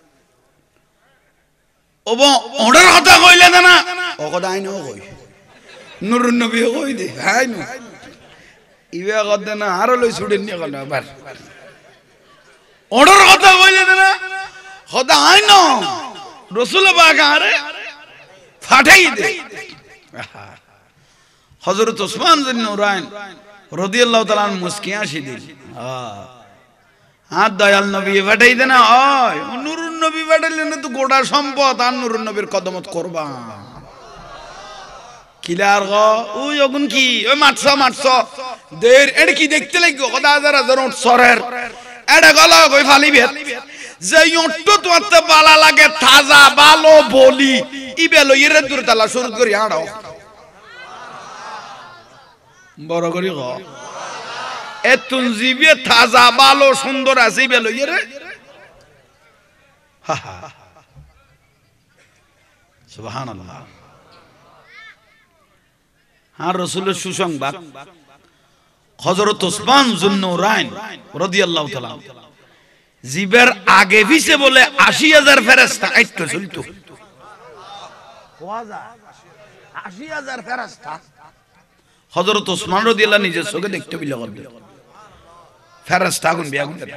ওবো ওড়ার কথা কইলে না ও কথা আইনো কই নুরুন নবী কই দে আইনো ইবে কথা না আর লই ছুড়েন নি কথা আবার ওড়ার কথা কইলে না কথা আইনো রাসূল পাক আরে ফাটাই দে হযরত ওসমান যুন্নুরাইন রাদিয়াল্লাহু তাআলা মুস্কিয়া শিদিল আর দয়াল নবী ফাটাই দে না ওই নুরুন নবী ফাটাইলে না তো গোটা সম্পদ আর নুরুন নবীর কদমত করবা কিলার গো ওই ওগুন কি ওই মাটছ দের এড কি দেখতে লাগো কদা হাজার হাজার ওট সরের এডা গলা কই ফালিবে যে ওট্টো তোতে বালা লাগে তাজা ভালো বলি ইবেলো ইরে দূর তালা শুরু করি আড়ো বড় করি গো এতুন জিবে তাজা ভালো সুন্দর আছে ইবেলো ইরে হা হা সুবহানাল্লাহ আর রাসূলের সুসংবাদ হযরত ওসমান যুন্নুরাইন রাদিয়াল্লাহু তাআলা জিবের আগে পিছে বলে ৮০,০০০ ফেরেশতা আইতো চলতো 80,000 ফেরেশতা হযরত ওসমান রাদিয়াল্লাহু নিজের চোখে দেখতে পেল করবে ফেরেশতা গুন বিয়া গুন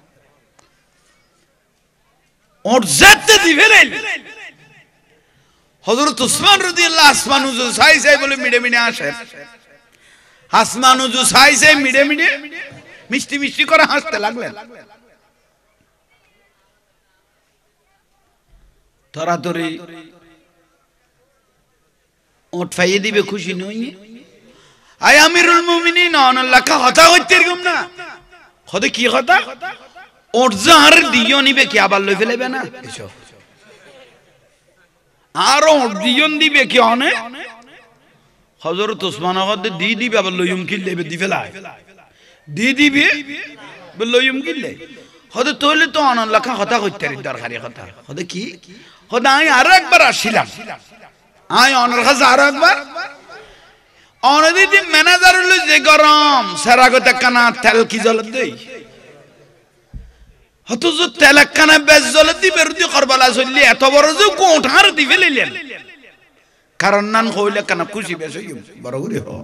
ওর যেতে দিবে না হযরত ওসমান রাদিয়াল্লাহু আসমান উজু সাই সাই বলে মিডে মিডে আসে আসমান উজু সাই সাই মিডে মিডে মিষ্টি মিষ্টি করে হাসতে লাগলেন তরাতরি ওট ফাইয়ে দিবে খুশি নই আয় আমিরুল মুমিনিন আল্লাহকে কথা হইতে এরকম না খোদে কি কথা ওট জার দিও নিবে কি আবার লই ফেলেবে না এসো আর ওট দিও দিবে কি অনে হযরত ওসমান হদে দি দিবে আবার লইম কিল দেবে দি ফেলায় দি দিবে লইম কিল হদে তোলে তো আল্লাহকে কথা হইতে দরকারি কথা হদে কি হদে আমি আরো একবার আসিলাম আই অনার কাছে আরো একবার অনদিদি ম্যানেজার হলো যে গরম সারাগত কানা তেল কি জল দেই হতো যে তেল কানা বেশ জল দি বেরুদি করবালা চললি এত বড় যে কোঠার দি ফেলিলেন কারণ নান হইলে কানা খুশি বেশ হই বড় করে হ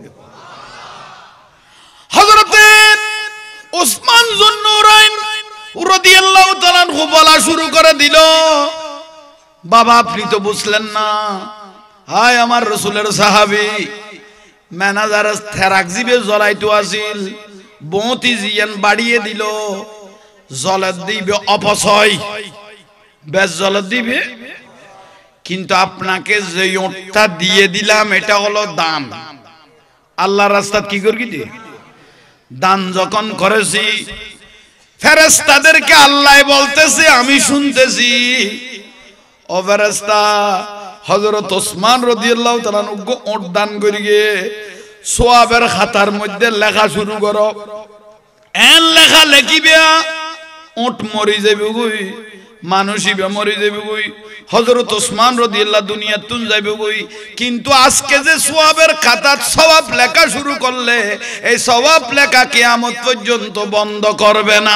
হযরত ওসমান যুন্নুরাইন রাদিয়াল্লাহু তাআলা বলা শুরু করে দিল বাবা আপনি তো বুঝলেন না হায় আমার রাসূলের সাহাবী ম্যানেজার থেরাক জিবে জ্বলাইতো আসিল বৌতি জিয়ান বাড়িয়ে দিল জলত দিবে অপচয় বেশ জলত দিবে কিন্তু আপনাকে যে ওটটা দিয়ে দিলাম এটা হলো দান আল্লাহর রাস্তায় কি করবি দি দান যখন করেছি ফেরেশতাদেরকে আল্লাহ বলতেছে আমি শুনতেছি ও ফেরেশতা হযরত ওসমান রাদিয়াল্লাহু তাআলা ওট দান করিয়ে সওয়াবের খাতার মধ্যে লেখা শুরু করো এন লেখা লিখিবে ওট মরি যাবে গই মানুষই মরি যাবে গই হযরত ওসমান রাদিয়াল্লাহু দুনিয়া তুন যাবে গই কিন্তু আজকে যে সওয়াবের খাতাত সওয়াব লেখা শুরু করলে এই সওয়াব লেখা কিয়ামত পর্যন্ত বন্ধ করবে না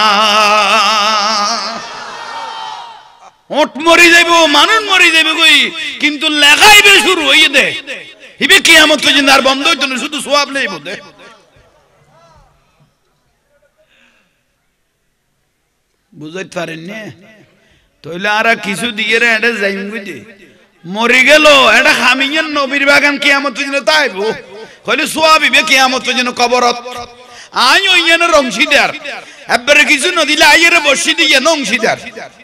ওট মরি যাইব মানুষ মরি যাইব কই কিন্তু লেখাইবে শুরু হইয়ে দে ইবে কিয়ামত পর্যন্ত আর বন্ধ হইতো না শুধু সওয়াব লইব দে বুঝাইতে পারেন না তইলে আর কিছু দিয়ে রে এটা যাইম কইতে মরি গেল এটা হামিয়ের নবীর বাগান কিয়ামত পর্যন্ত তাইব কইলে সওয়াব ইবে কিয়ামত পর্যন্ত কবরত আই ওইনে রংশীদার এবারে কিছু নদিলে আইরে বসি দিয়ে নংশীদার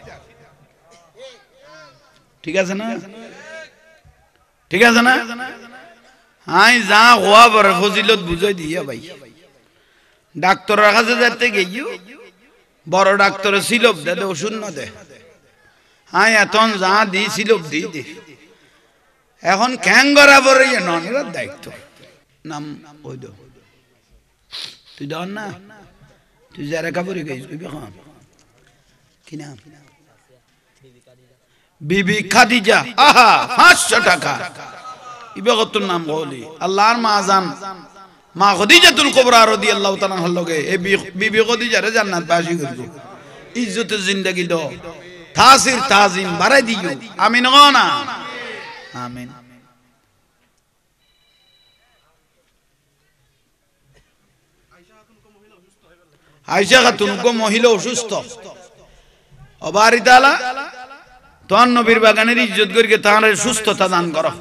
ঠিক আছে না ঠিক আছে না আই যা হওয়া বড় ফজিলত বুঝাই দিয়া ভাই ডাক্তারের কাছে যেতে গিয়েও বড় ডাক্তার সিলপ দে ওষুধ না দে আই এখন যা দি সিলপ দি দে এখন ক্যাঙ্গরা বড় ননের দায়িত্ব নাম ওই দো তুই দন না তুই যারা কাপড়ে গেছিস কইবি খান কি নাম বিবি খাদিজা আহা 500 টাকা ইবে কত নাম বলি আল্লাহর মাজান মা খাদিজাতুল কুবরা রাদিয়াল্লাহু তাআলা হলগে এই বিবি খাদিজারে জান্নাত বাসী করব ইজ্জতে জিন্দেগি দাও তাসির তাজিম বাড়াই দিও আমিন না আমিন আয়েশা খাতুন কো মহিলা অসুস্থ অবারি তাআলা তোর নবীর বাগানের ইজ্জত করিকে তার সুস্থতা দান করো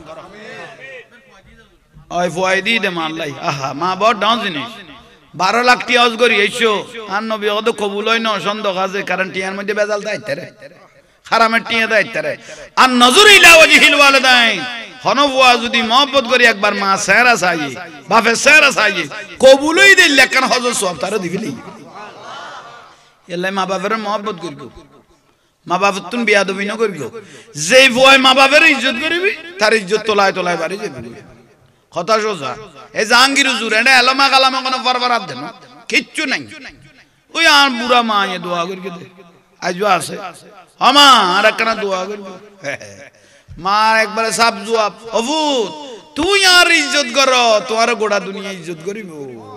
ওই ফুয়াইদি দে মাল্লাই আহা মা বড় ডাউন জিনিস 12 লাখ টি হজ করি এসো আর নবী কত কবুল হয় না সন্দেহ আছে কারণ টিয়ার মধ্যে বেজাল দাইতে রে হারামের টিয়া দাইতে রে আর নজর ইলা ওয়াজহিল ওয়ালিদাইন হনফুয়া যদি মহব্বত করি একবার মা সেরা চাই বাপে সেরা চাই কবুলই দিল কেন হজ সব তার দিবি এলাই মা বাপের মহব্বত করব মা বাবার তুন বিয়াদবি না করবি যে ভয় মা বাবার ইজ্জত করবি তার ইজ্জত তোলায় তোলায় বাড়ি যাবি কথা সোজা এই জাহাঙ্গীর হুজুর এটা এলামা কালামা কোনো বরবরাত দেন কিচ্ছু নাই ওই আর বুড়া মা এ দোয়া করি দে আজও আছে আমা আর একখানা দোয়া করবো মা একবারে সাপ জবাব অভূত তুই আর ইজ্জত কর তোমার গোটা দুনিয়া ইজ্জত করিব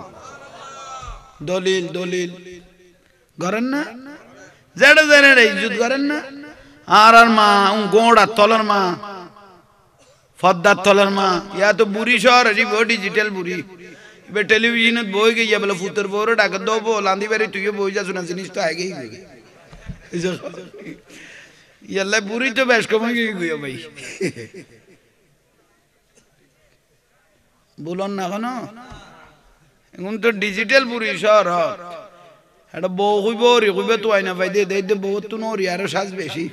দলিল দলিল করেন না যেটা জানে ইজ্জত করেন না আর আর মা গোড়া তলার মা ফদ্দার তলের মা ইয়া তো বুড়ি শহর আছে ডিজিটাল বুড়ি এবার টেলিভিশনত বই গিয়া বলে ফুতের বউরে ডাকে দেবো লান্দি বাড়ি তুইও বই যাস না জিনিস তো আগেই ইয়াল্লা বুড়ি তো বেশ কমে গিয়ে ভাই বলুন না কেন এখন তো ডিজিটাল বুড়ি শহর একটা বউ হইব রে হইবে তো আইনা ভাই দিয়ে দেয় বউ তো নরি আরো সাজ বেশি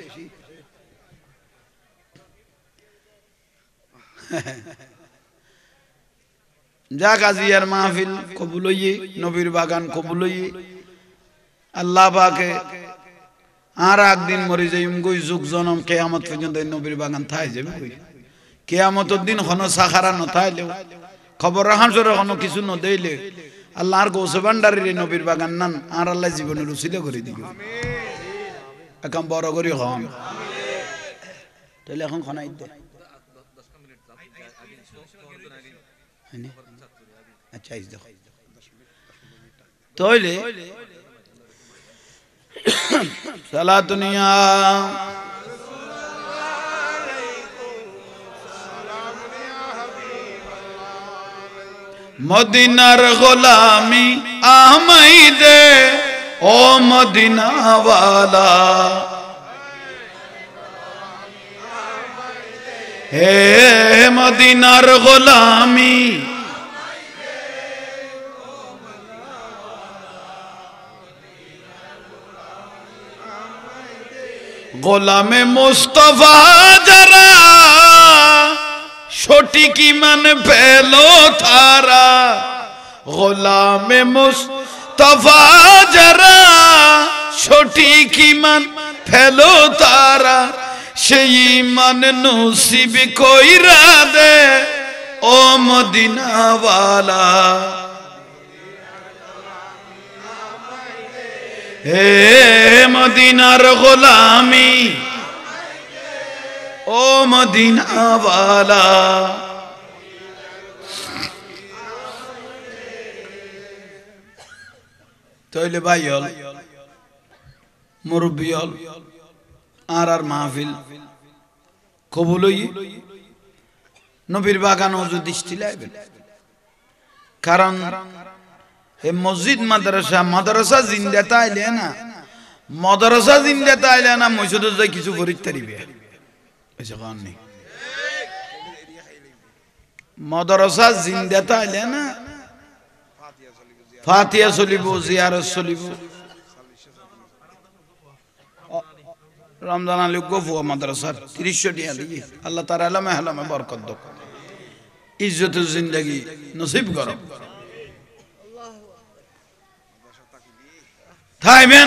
যা কাজিয়ার মাহফিল কবুল হইয়ে নবীর বাগান কবুল হইয়ে আল্লাহ পাকে আর একদিন মরে যাইম গই যুগ জনম কিয়ামত পর্যন্ত নবীর বাগান থাই যাবে কই কিয়ামতের দিন হন সাখারা ন থাইলেও খবর হাসরে হন কিছু ন দেইলে আল্লাহর গৌসে ভান্ডারের নবীর বাগান নান আর আল্লাহ জীবনের উসিলা করে দিবে এখন বড় করি হন তাহলে এখন খনাই দে আচ্ছা ইস দেখো তাহলে সালাতুনিয়া মদিনার গোলামি আমাই দে ও মদিনা ওয়ালা হে মদিনার গোলামি গোলামে মুস্তফা যারা সঠিক ইমান পেলো তারা গোলামে মুস্তফা যারা সঠিক ইমান পেলো তারা সেই ইমান নসিব কইরা দে ও মদিনা ওয়ালা হে মদিনার গোলামি ও মদিনা ওয়ালা তাইলে ভাই হল মুরব্বী হল আর মাহফিল কবুল হই নবীর বাগান ও দৃষ্টি লাগবেন কারণ এই মসজিদ মাদ্রাসা জিন্দা তাইলে না মাদ্রাসা জিন্দা তাইলে না মসজিদে যাই কিছু পরীক্ষা দিবে এসে কারণ নেই মাদ্রাসা জিন্দা তাইলে না ফাতিহা চলিব জিয়ারত চলিব রমজান আলী গফুয়া মাদ্রাসার ৩০ টিয়া দিয়ে আল্লাহ তার আলামে হালামে বরকত দক ইজ্জতের জিন্দগি নসিব করো থাইবেন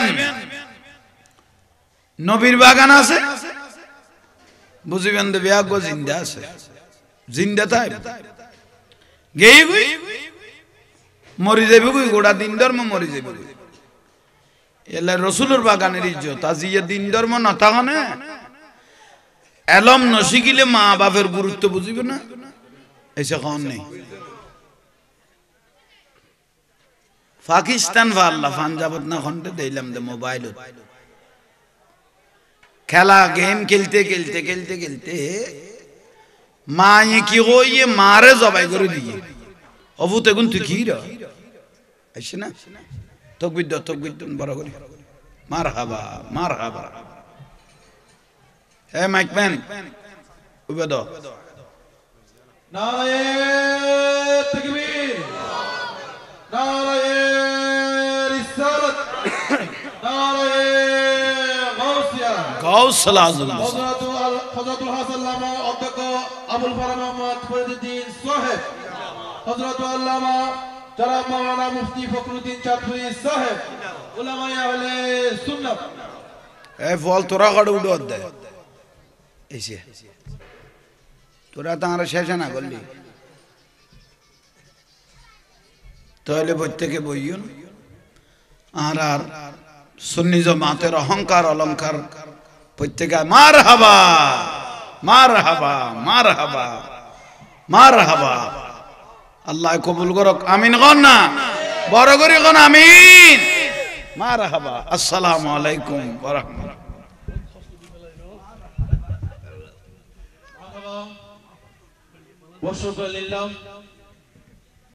নবীর বাগান আছে বুঝিবেন দেবে আগ জিন্দা আছে জিন্দা থাই গেই গুই মরি যাবে গুই গোটা দিন ধর্ম মরি যাবে এলা রসুলের বাগানের ইজ্জত আজিয়ে দিন ধর্ম না থাকনে এলম নশিকিলে মা বাপের গুরুত্ব বুঝিবে না এসে কন নেই পাকিস্তান ভাল্লা পাঞ্জাবত না খন্ডে দিলাম দে মোবাইল খেলা গেম খেলতে খেলতে খেলতে খেলতে মা কি কইয়ে মারে জবাই করে দিয়ে অবু তেগুন তুই কি রা আইছে না তকবির বড় করে মারহাবা মারহাবা হে মাইক ম্যান উবে দাও নারায়ে তাকবীর নারায়ে রিসালাত নারায়ে গাউসিয়া গাউসুল আযম হযরতুল হাসান লামা অধ্যক্ষ আবুল ফারাহ মোহাম্মদ ফরিদুদ্দিন সাহেব হযরতুল আল্লামা জনাব মাওলানা মুফতি ফখরুদ্দিন চাঁদপুরি সাহেব উলামায়ে আহলে সুন্নাত এ ফল তোরা কাড় উড়ো দে এসে তোরা তার শেষ না করলি তাহলে প্রত্যেকে বইয়ুন আর আর সুন্নি জামাতের অহংকার অলংকার প্রত্যেকে মারহাবা মারহাবা মারহাবা মারহাবা আল্লাহ কবুল করুক আমিন কোন না বড় করে কোন আমিন মারহাবা আসসালামু আলাইকুম ওয়া রাহমাতুল্লাহ والشكر لله